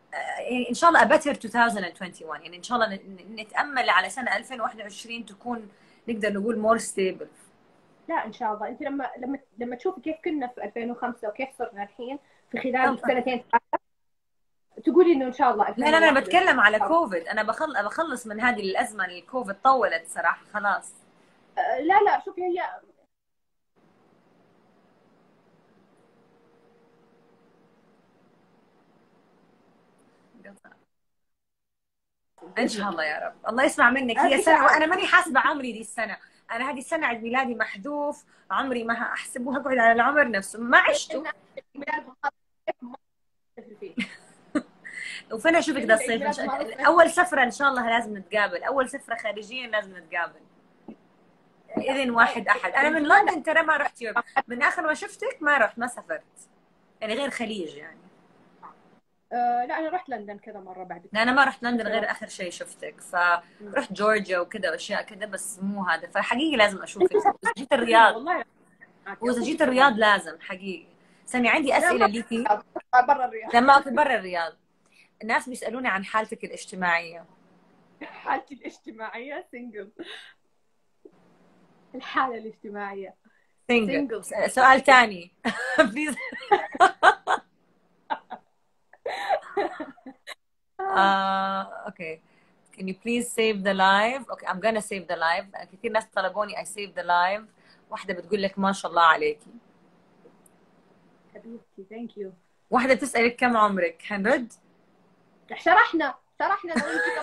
S1: ان شاء الله ابتر ألفين وواحد وعشرين. يعني ان شاء الله نتامل على سنه ألفين وواحد وعشرين تكون نقدر نقول مور ستيبل.
S2: لا ان شاء الله. انت لما لما لما تشوفي كيف كنا في ألفين وخمسة وكيف صرنا الحين في خلال سنتين تقولي انه ان شاء الله.
S1: لا لا انا بتكلم على كوفيد. انا بخل بخلص من هذه الازمه. الكوفيد طولت صراحه خلاص.
S2: أه لا لا شوفي هي
S1: ان شاء الله يا رب. الله يسمع منك. هي سنه وانا ماني حاسبه عمري دي السنه. انا هذه السنه عيد ميلادي محذوف، عمري ما احسب وهقعد على العمر نفسه ما عشته. وفين اشوفك ذا الصيف؟ اول سفره ان شاء الله لازم نتقابل، اول سفره خارجيا لازم نتقابل باذن واحد احد. انا من لندن ترى ما رحت يوم، من اخر ما شفتك ما رحت، ما سافرت يعني غير خليج يعني.
S2: أه لا انا رحت لندن كذا مره بعد.
S1: لا انا ما رحت لندن غير اخر شيء شفتك، فرحت جورجيا وكذا واشياء كذا بس مو هذا. فحقيقي لازم اشوفك واذا جيت الرياض. والله واذا جيت الرياض لازم حقيقي. استني عندي اسئله ليكي.
S2: برا الرياض.
S1: لما كنت برا الرياض الناس بيسالوني عن حالتك الاجتماعيه.
S2: حالتي الاجتماعيه سنجل. الحاله الاجتماعيه
S1: سنجل. سؤال ثاني بليز. uh, okay. Can you please save the live? Okay, I'm gonna save the live. كثير ناس طلبوني I save the live. واحدة بتقول لك ما شاء الله عليكي.
S2: حبيبتي thank you.
S1: واحدة بتسألك كم عمرك؟ هنرد؟
S2: شرحنا شرحنا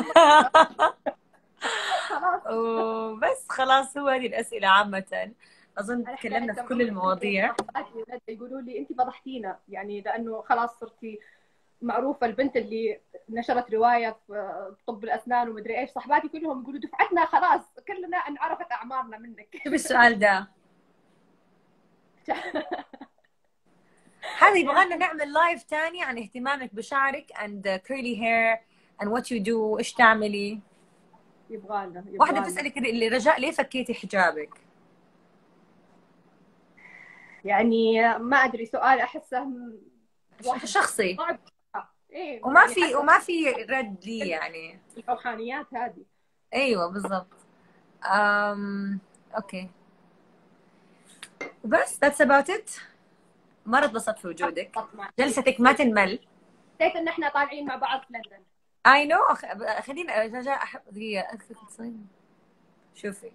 S2: خلاص.
S1: وبس خلاص هو هذه الأسئلة عامة. اظن
S2: أنا
S1: تكلمنا في
S2: حكيت
S1: كل المواضيع.
S2: صحباتي وندى يقولوا لي انت فضحتينا، يعني لانه خلاص صرتي معروفه البنت اللي نشرت روايه في طب الاسنان ومدري ايش. صحباتي كلهم يقولوا دفعتنا خلاص كلنا انعرفت اعمارنا منك.
S1: شوف السؤال ده، هذا يبغى لنا نعمل لايف تاني عن اهتمامك بشعرك and curly hair and what you do، ايش تعملي.
S2: يبغالنا
S1: واحدة
S2: يبغالنا
S1: بتسألك اللي رجاء ليه فكيتي حجابك؟
S2: يعني ما ادري، سؤال احسه م- واحد
S1: شخصي،
S2: صعب. ايه
S1: وما
S2: يعني
S1: في
S2: حتى
S1: وما في رد لي يعني.
S2: الروحانيات هذه.
S1: ايوه بالضبط. أم... اوكي بس that's about it. مرة اتبسطت في وجودك،
S2: خلصت معي.
S1: جلستك ما تنمل.
S2: نسيت ان احنا طالعين مع بعض في لندن.
S1: I know. أخ... خلينا رجاء أحب دقيقة. شوفي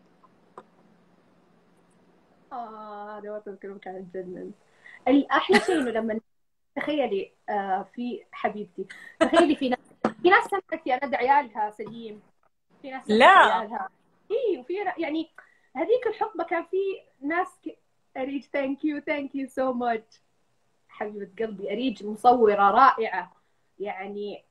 S2: اه دوت الكلام كان تجنن. الاحلى شيء انه لما تخيلي آه في حبيبتي، تخيلي في ناس، في ناس سمعت يا ندى عيالها سليم، في ناس سمعت
S1: لا
S2: عيالها اي، وفي يعني هذيك الحقبه كان في ناس ك... اريج ثانك يو ثانك يو سو ماتش حبيبه قلبي. اريج مصوره رائعه يعني.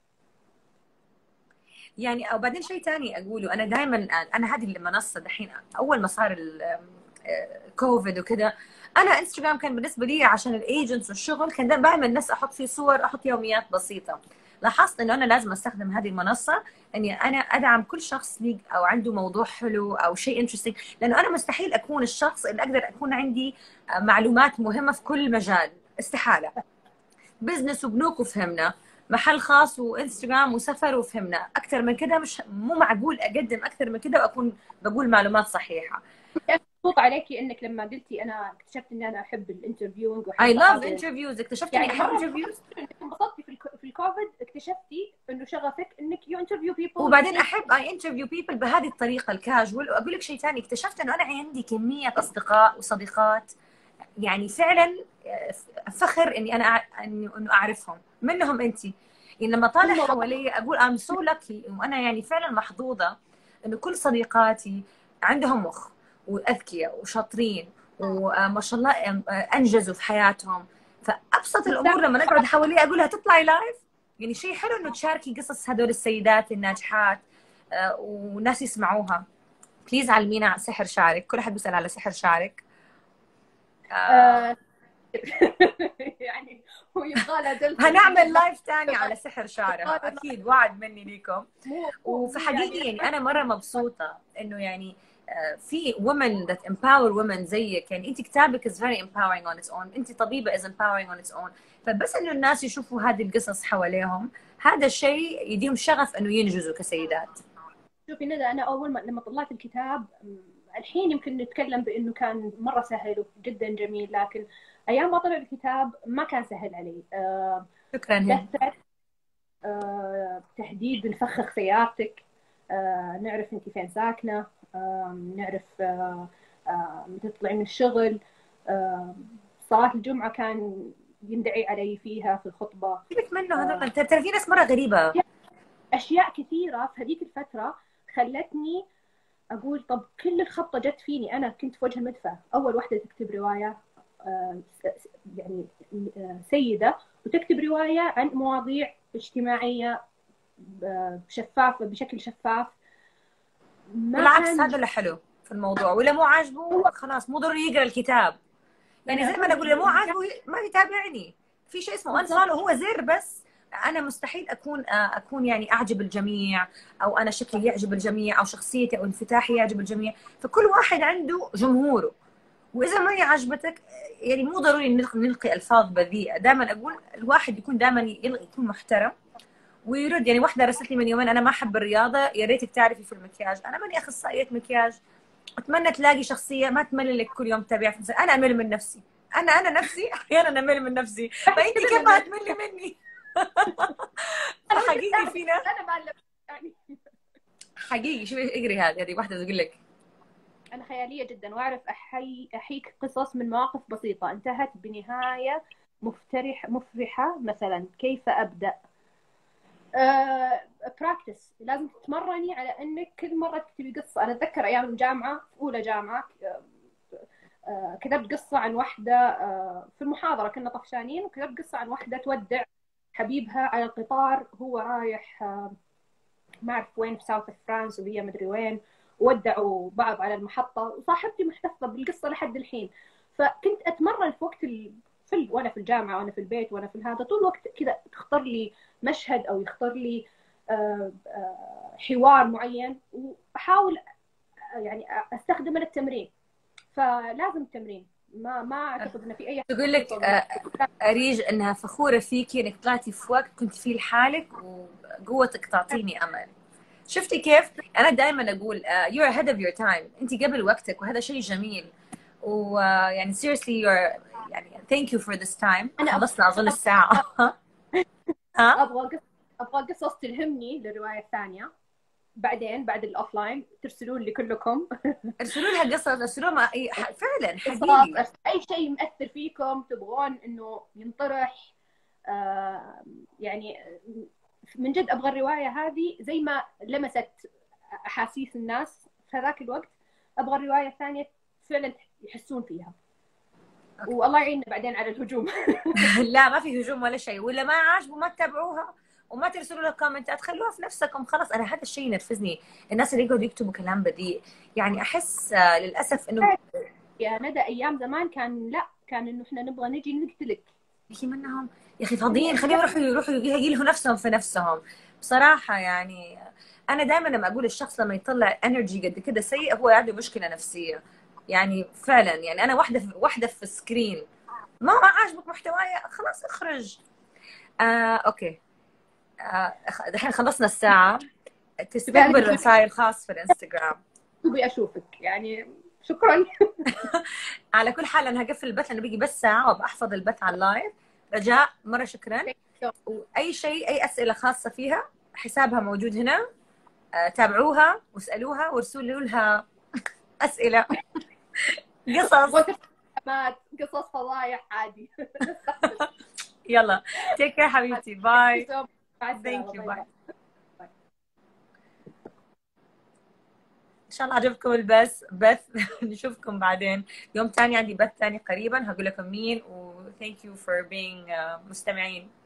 S1: يعني او بعدين شيء ثاني اقوله، انا دائما انا هذه المنصه دحين اول ما صار الكوفيد وكذا، انا انستغرام كان بالنسبه لي عشان الايجنتس والشغل كان بعمل الناس احط فيه صور، احط يوميات بسيطه. لاحظت انه انا لازم استخدم هذه المنصه اني انا ادعم كل شخص لي او عنده موضوع حلو او شيء انترستنج، لانه انا مستحيل اكون الشخص اللي اقدر اكون عندي معلومات مهمه في كل مجال، استحاله. بزنس وبنوك وفهمنا، محل خاص وانستغرام وسفر وفهمنا، اكثر من كده مش مو معقول اقدم اكثر من كده واكون بقول معلومات صحيحه.
S2: مبسوط عليكي انك لما قلتي انا اكتشفت اني انا احب الانترفيوينج واحب
S1: اي لاف
S2: اقابل.
S1: انترفيوز، اكتشفت
S2: يعني
S1: اني احب
S2: مره
S1: انترفيوز.
S2: انبسطتي في الك- في الكوفيد، اكتشفتي انه شغفك انك يو انترفيو بيبل.
S1: وبعدين احب اي انترفيو بيبل بهذه الطريقه الكاجوال. واقول لك شيء ثاني، اكتشفت انه انا عندي كميه اصدقاء وصديقات يعني فعلا فخر اني انا أع- اني انه اعرفهم، منهم انت. يعني لما طالع حوالي اقول ام سو لاكي، وانا يعني فعلا محظوظه انه كل صديقاتي عندهم مخ واذكياء وشاطرين وما شاء الله انجزوا في حياتهم. فابسط الامور لما نقعد حواليه اقولها تطلعي لايف. يعني شيء حلو انه تشاركي قصص هذول السيدات الناجحات آه، وناس يسمعوها. بليز علمينا على سحر شعرك، كل احد بيسال على سحر شعرك. آه،
S2: آه، يعني هو يبغى له جلسه.
S1: هنعمل لايف تاني على سحر شعرها اكيد، وعد مني ليكم.
S2: مو
S1: وفي
S2: مو
S1: حقيقي
S2: يعني
S1: يعني انا مره مبسوطه انه يعني آه، في women that empower women زيك. يعني انت كتابك is very empowering on its own، انت طبيبه is empowering on its own. فبس انه الناس يشوفوا هذه القصص حواليهم، هذا الشيء يديهم شغف انه ينجزوا كسيدات.
S2: شوفي ندى، انا اول ما لما طلعت الكتاب م، الحين يمكن نتكلم بانه كان مره سهل وجدا جميل، لكن ايام ما طلع الكتاب ما كان سهل علي. آه،
S1: شكرا هند.
S2: كثرة آه، تحديد بنفخخ سيارتك، آه، نعرف انت فين ساكنه، آه، نعرف آه، آه، متى تطلعي من الشغل، آه، صلاة الجمعة كان يندعي علي فيها في الخطبة.
S1: سيبك منه
S2: آه،
S1: هذول، ترى في ناس مره غريبه.
S2: أشياء كثيرة في هذيك الفترة خلتني أقول طب كل الخبطة جت فيني. أنا كنت في وجه المدفع، أول واحدة تكتب رواية، آه، س- يعني آه، سيدة وتكتب رواية عن مواضيع اجتماعية ب- شفافة بشكل شفاف. ما
S1: بالعكس
S2: كان
S1: هذا اللي حلو في الموضوع، ولا مو عاجبه خلاص مو ضروري يقرا الكتاب. يعني
S2: أنا
S1: زي ما انا
S2: أقول
S1: اقول اللي مو
S2: اللي
S1: عاجبه ما يتابعني. في شيء اسمه
S2: بالضبط.
S1: انفولو، هو زر بس. انا مستحيل اكون اكون يعني اعجب الجميع، او انا شكلي يعجب الجميع، او شخصيتي او انفتاحي يعجب الجميع. فكل واحد عنده جمهوره، واذا ما هي عجبتك يعني مو ضروري نلقي, نلقي الفاظ بذيئه. دائما اقول الواحد يكون دائما يكون محترم ويرد. يعني واحده رسلت لي من يومين انا ما احب الرياضه، يا ريتك تعرفي في المكياج. انا ماني اخصائيه مكياج. اتمنى تلاقي شخصيه ما تمل لك كل يوم تتابع. انا امل من نفسي، انا انا نفسي احيانا امل من نفسي، فانت كيف ما تملي مني؟ فحقيقي في ناس
S2: أنا معلم يعني.
S1: حقيقي. شوفي اقري هذه هذه واحده تقول لك
S2: أنا خيالية جدا، وأعرف أحي أحيك قصص من مواقف بسيطة انتهت بنهاية مفترح مفرحة. مثلا كيف أبدأ؟ براكتس، uh, لازم تتمرني على انك كل مره تكتبي قصه. انا اتذكر ايام الجامعه، في اولى جامعه، آه، كتبت قصة عن واحدة آه، في المحاضرة كنا طفشانين، وكتبت قصة عن واحدة تودع حبيبها على القطار، هو رايح آه، ما أعرف وين في ساوث فرانس وهي مدري وين، ودعوا بعض على المحطة. وصاحبتي محتفظة بالقصة لحد الحين. فكنت أتمرن في وقت ال... في ال... وأنا في الجامعة وأنا في البيت وأنا في هذا، طول الوقت كذا تختار لي مشهد أو يختار لي آه، آه، حوار معين، وأحاول يعني استخدمه للتمرين. فلازم تمرين، ما ما اعتقد ان في اي حاجه
S1: تقول لك
S2: بسيطه من.
S1: آه، أريج إنها فخورة فيكي إنك طلعتي في وقت كنت فيه لحالك وقوتك تعطيني أمل. شفتي كيف؟ أنا دائما أقول uh, you're ahead of your time، أنت قبل وقتك، وهذا شيء جميل. ويعني seriously you're يعني thank you for this time.
S2: انا ابغى
S1: خلصنا أظن الساعة. ها؟
S2: ابغى قص- ابغى قصص تلهمني للروايه الثانيه بعدين، بعد الاوفلاين ترسلون لي كلكم
S1: ارسلوا لها قصص، ارسلوا لها أي- فعلا حقيقي.
S2: قصص، اي شيء مؤثر فيكم تبغون انه ينطرح. آه يعني من جد ابغى الروايه هذه زي ما لمست احاسيس الناس في ذاك الوقت، ابغى الروايه الثانيه فعلا يحسون فيها. والله يعيننا بعدين على الهجوم
S1: لا ما في هجوم ولا شيء، ولا ما عاجبه ما تتابعوها وما ترسلوا لها كومنتات، خلوها في نفسكم خلاص. انا هذا الشيء ينرفزني، الناس اللي يقعدوا يكتبوا كلام بذيء. يعني احس آه، للاسف انه
S2: يا ندى ايام زمان كان لا، كان انه احنا نبغى نجي نقتلك.
S1: يا منهم يا اخي فاضيين، خليهم يروحوا يروحوا يلهوا نفسهم في نفسهم بصراحه. يعني انا دائما لما اقول الشخص لما يطلع انرجي قد كده سيء هو عنده مشكله نفسيه. يعني فعلا يعني انا واحده في واحده في سكرين ما ما عاجبك محتواي خلاص اخرج. آه اوكي. آه الحين خلصنا الساعه. تستقبل رسائل خاص في الانستغرام.
S2: ابي اشوفك يعني. شكرا
S1: على كل حال انا هقفل البث لانه بيجي بس ساعه وبحفظ البث على اللايف. رجاء مره شكرا. واي شيء اي اسئله خاصه فيها حسابها موجود هنا. آه، تابعوها واسالوها وارسلوا لها اسئله قصص
S2: قصص فضايح عادي
S1: يلا تيك كير حبيبتي، باي.
S2: ثانك
S1: ثانك يو، باي. ان شاء الله عجبكم البث بث نشوفكم بعدين يوم ثاني، عندي بث ثاني قريبا هقول لكم مين. و thank you for being uh, مستمعين.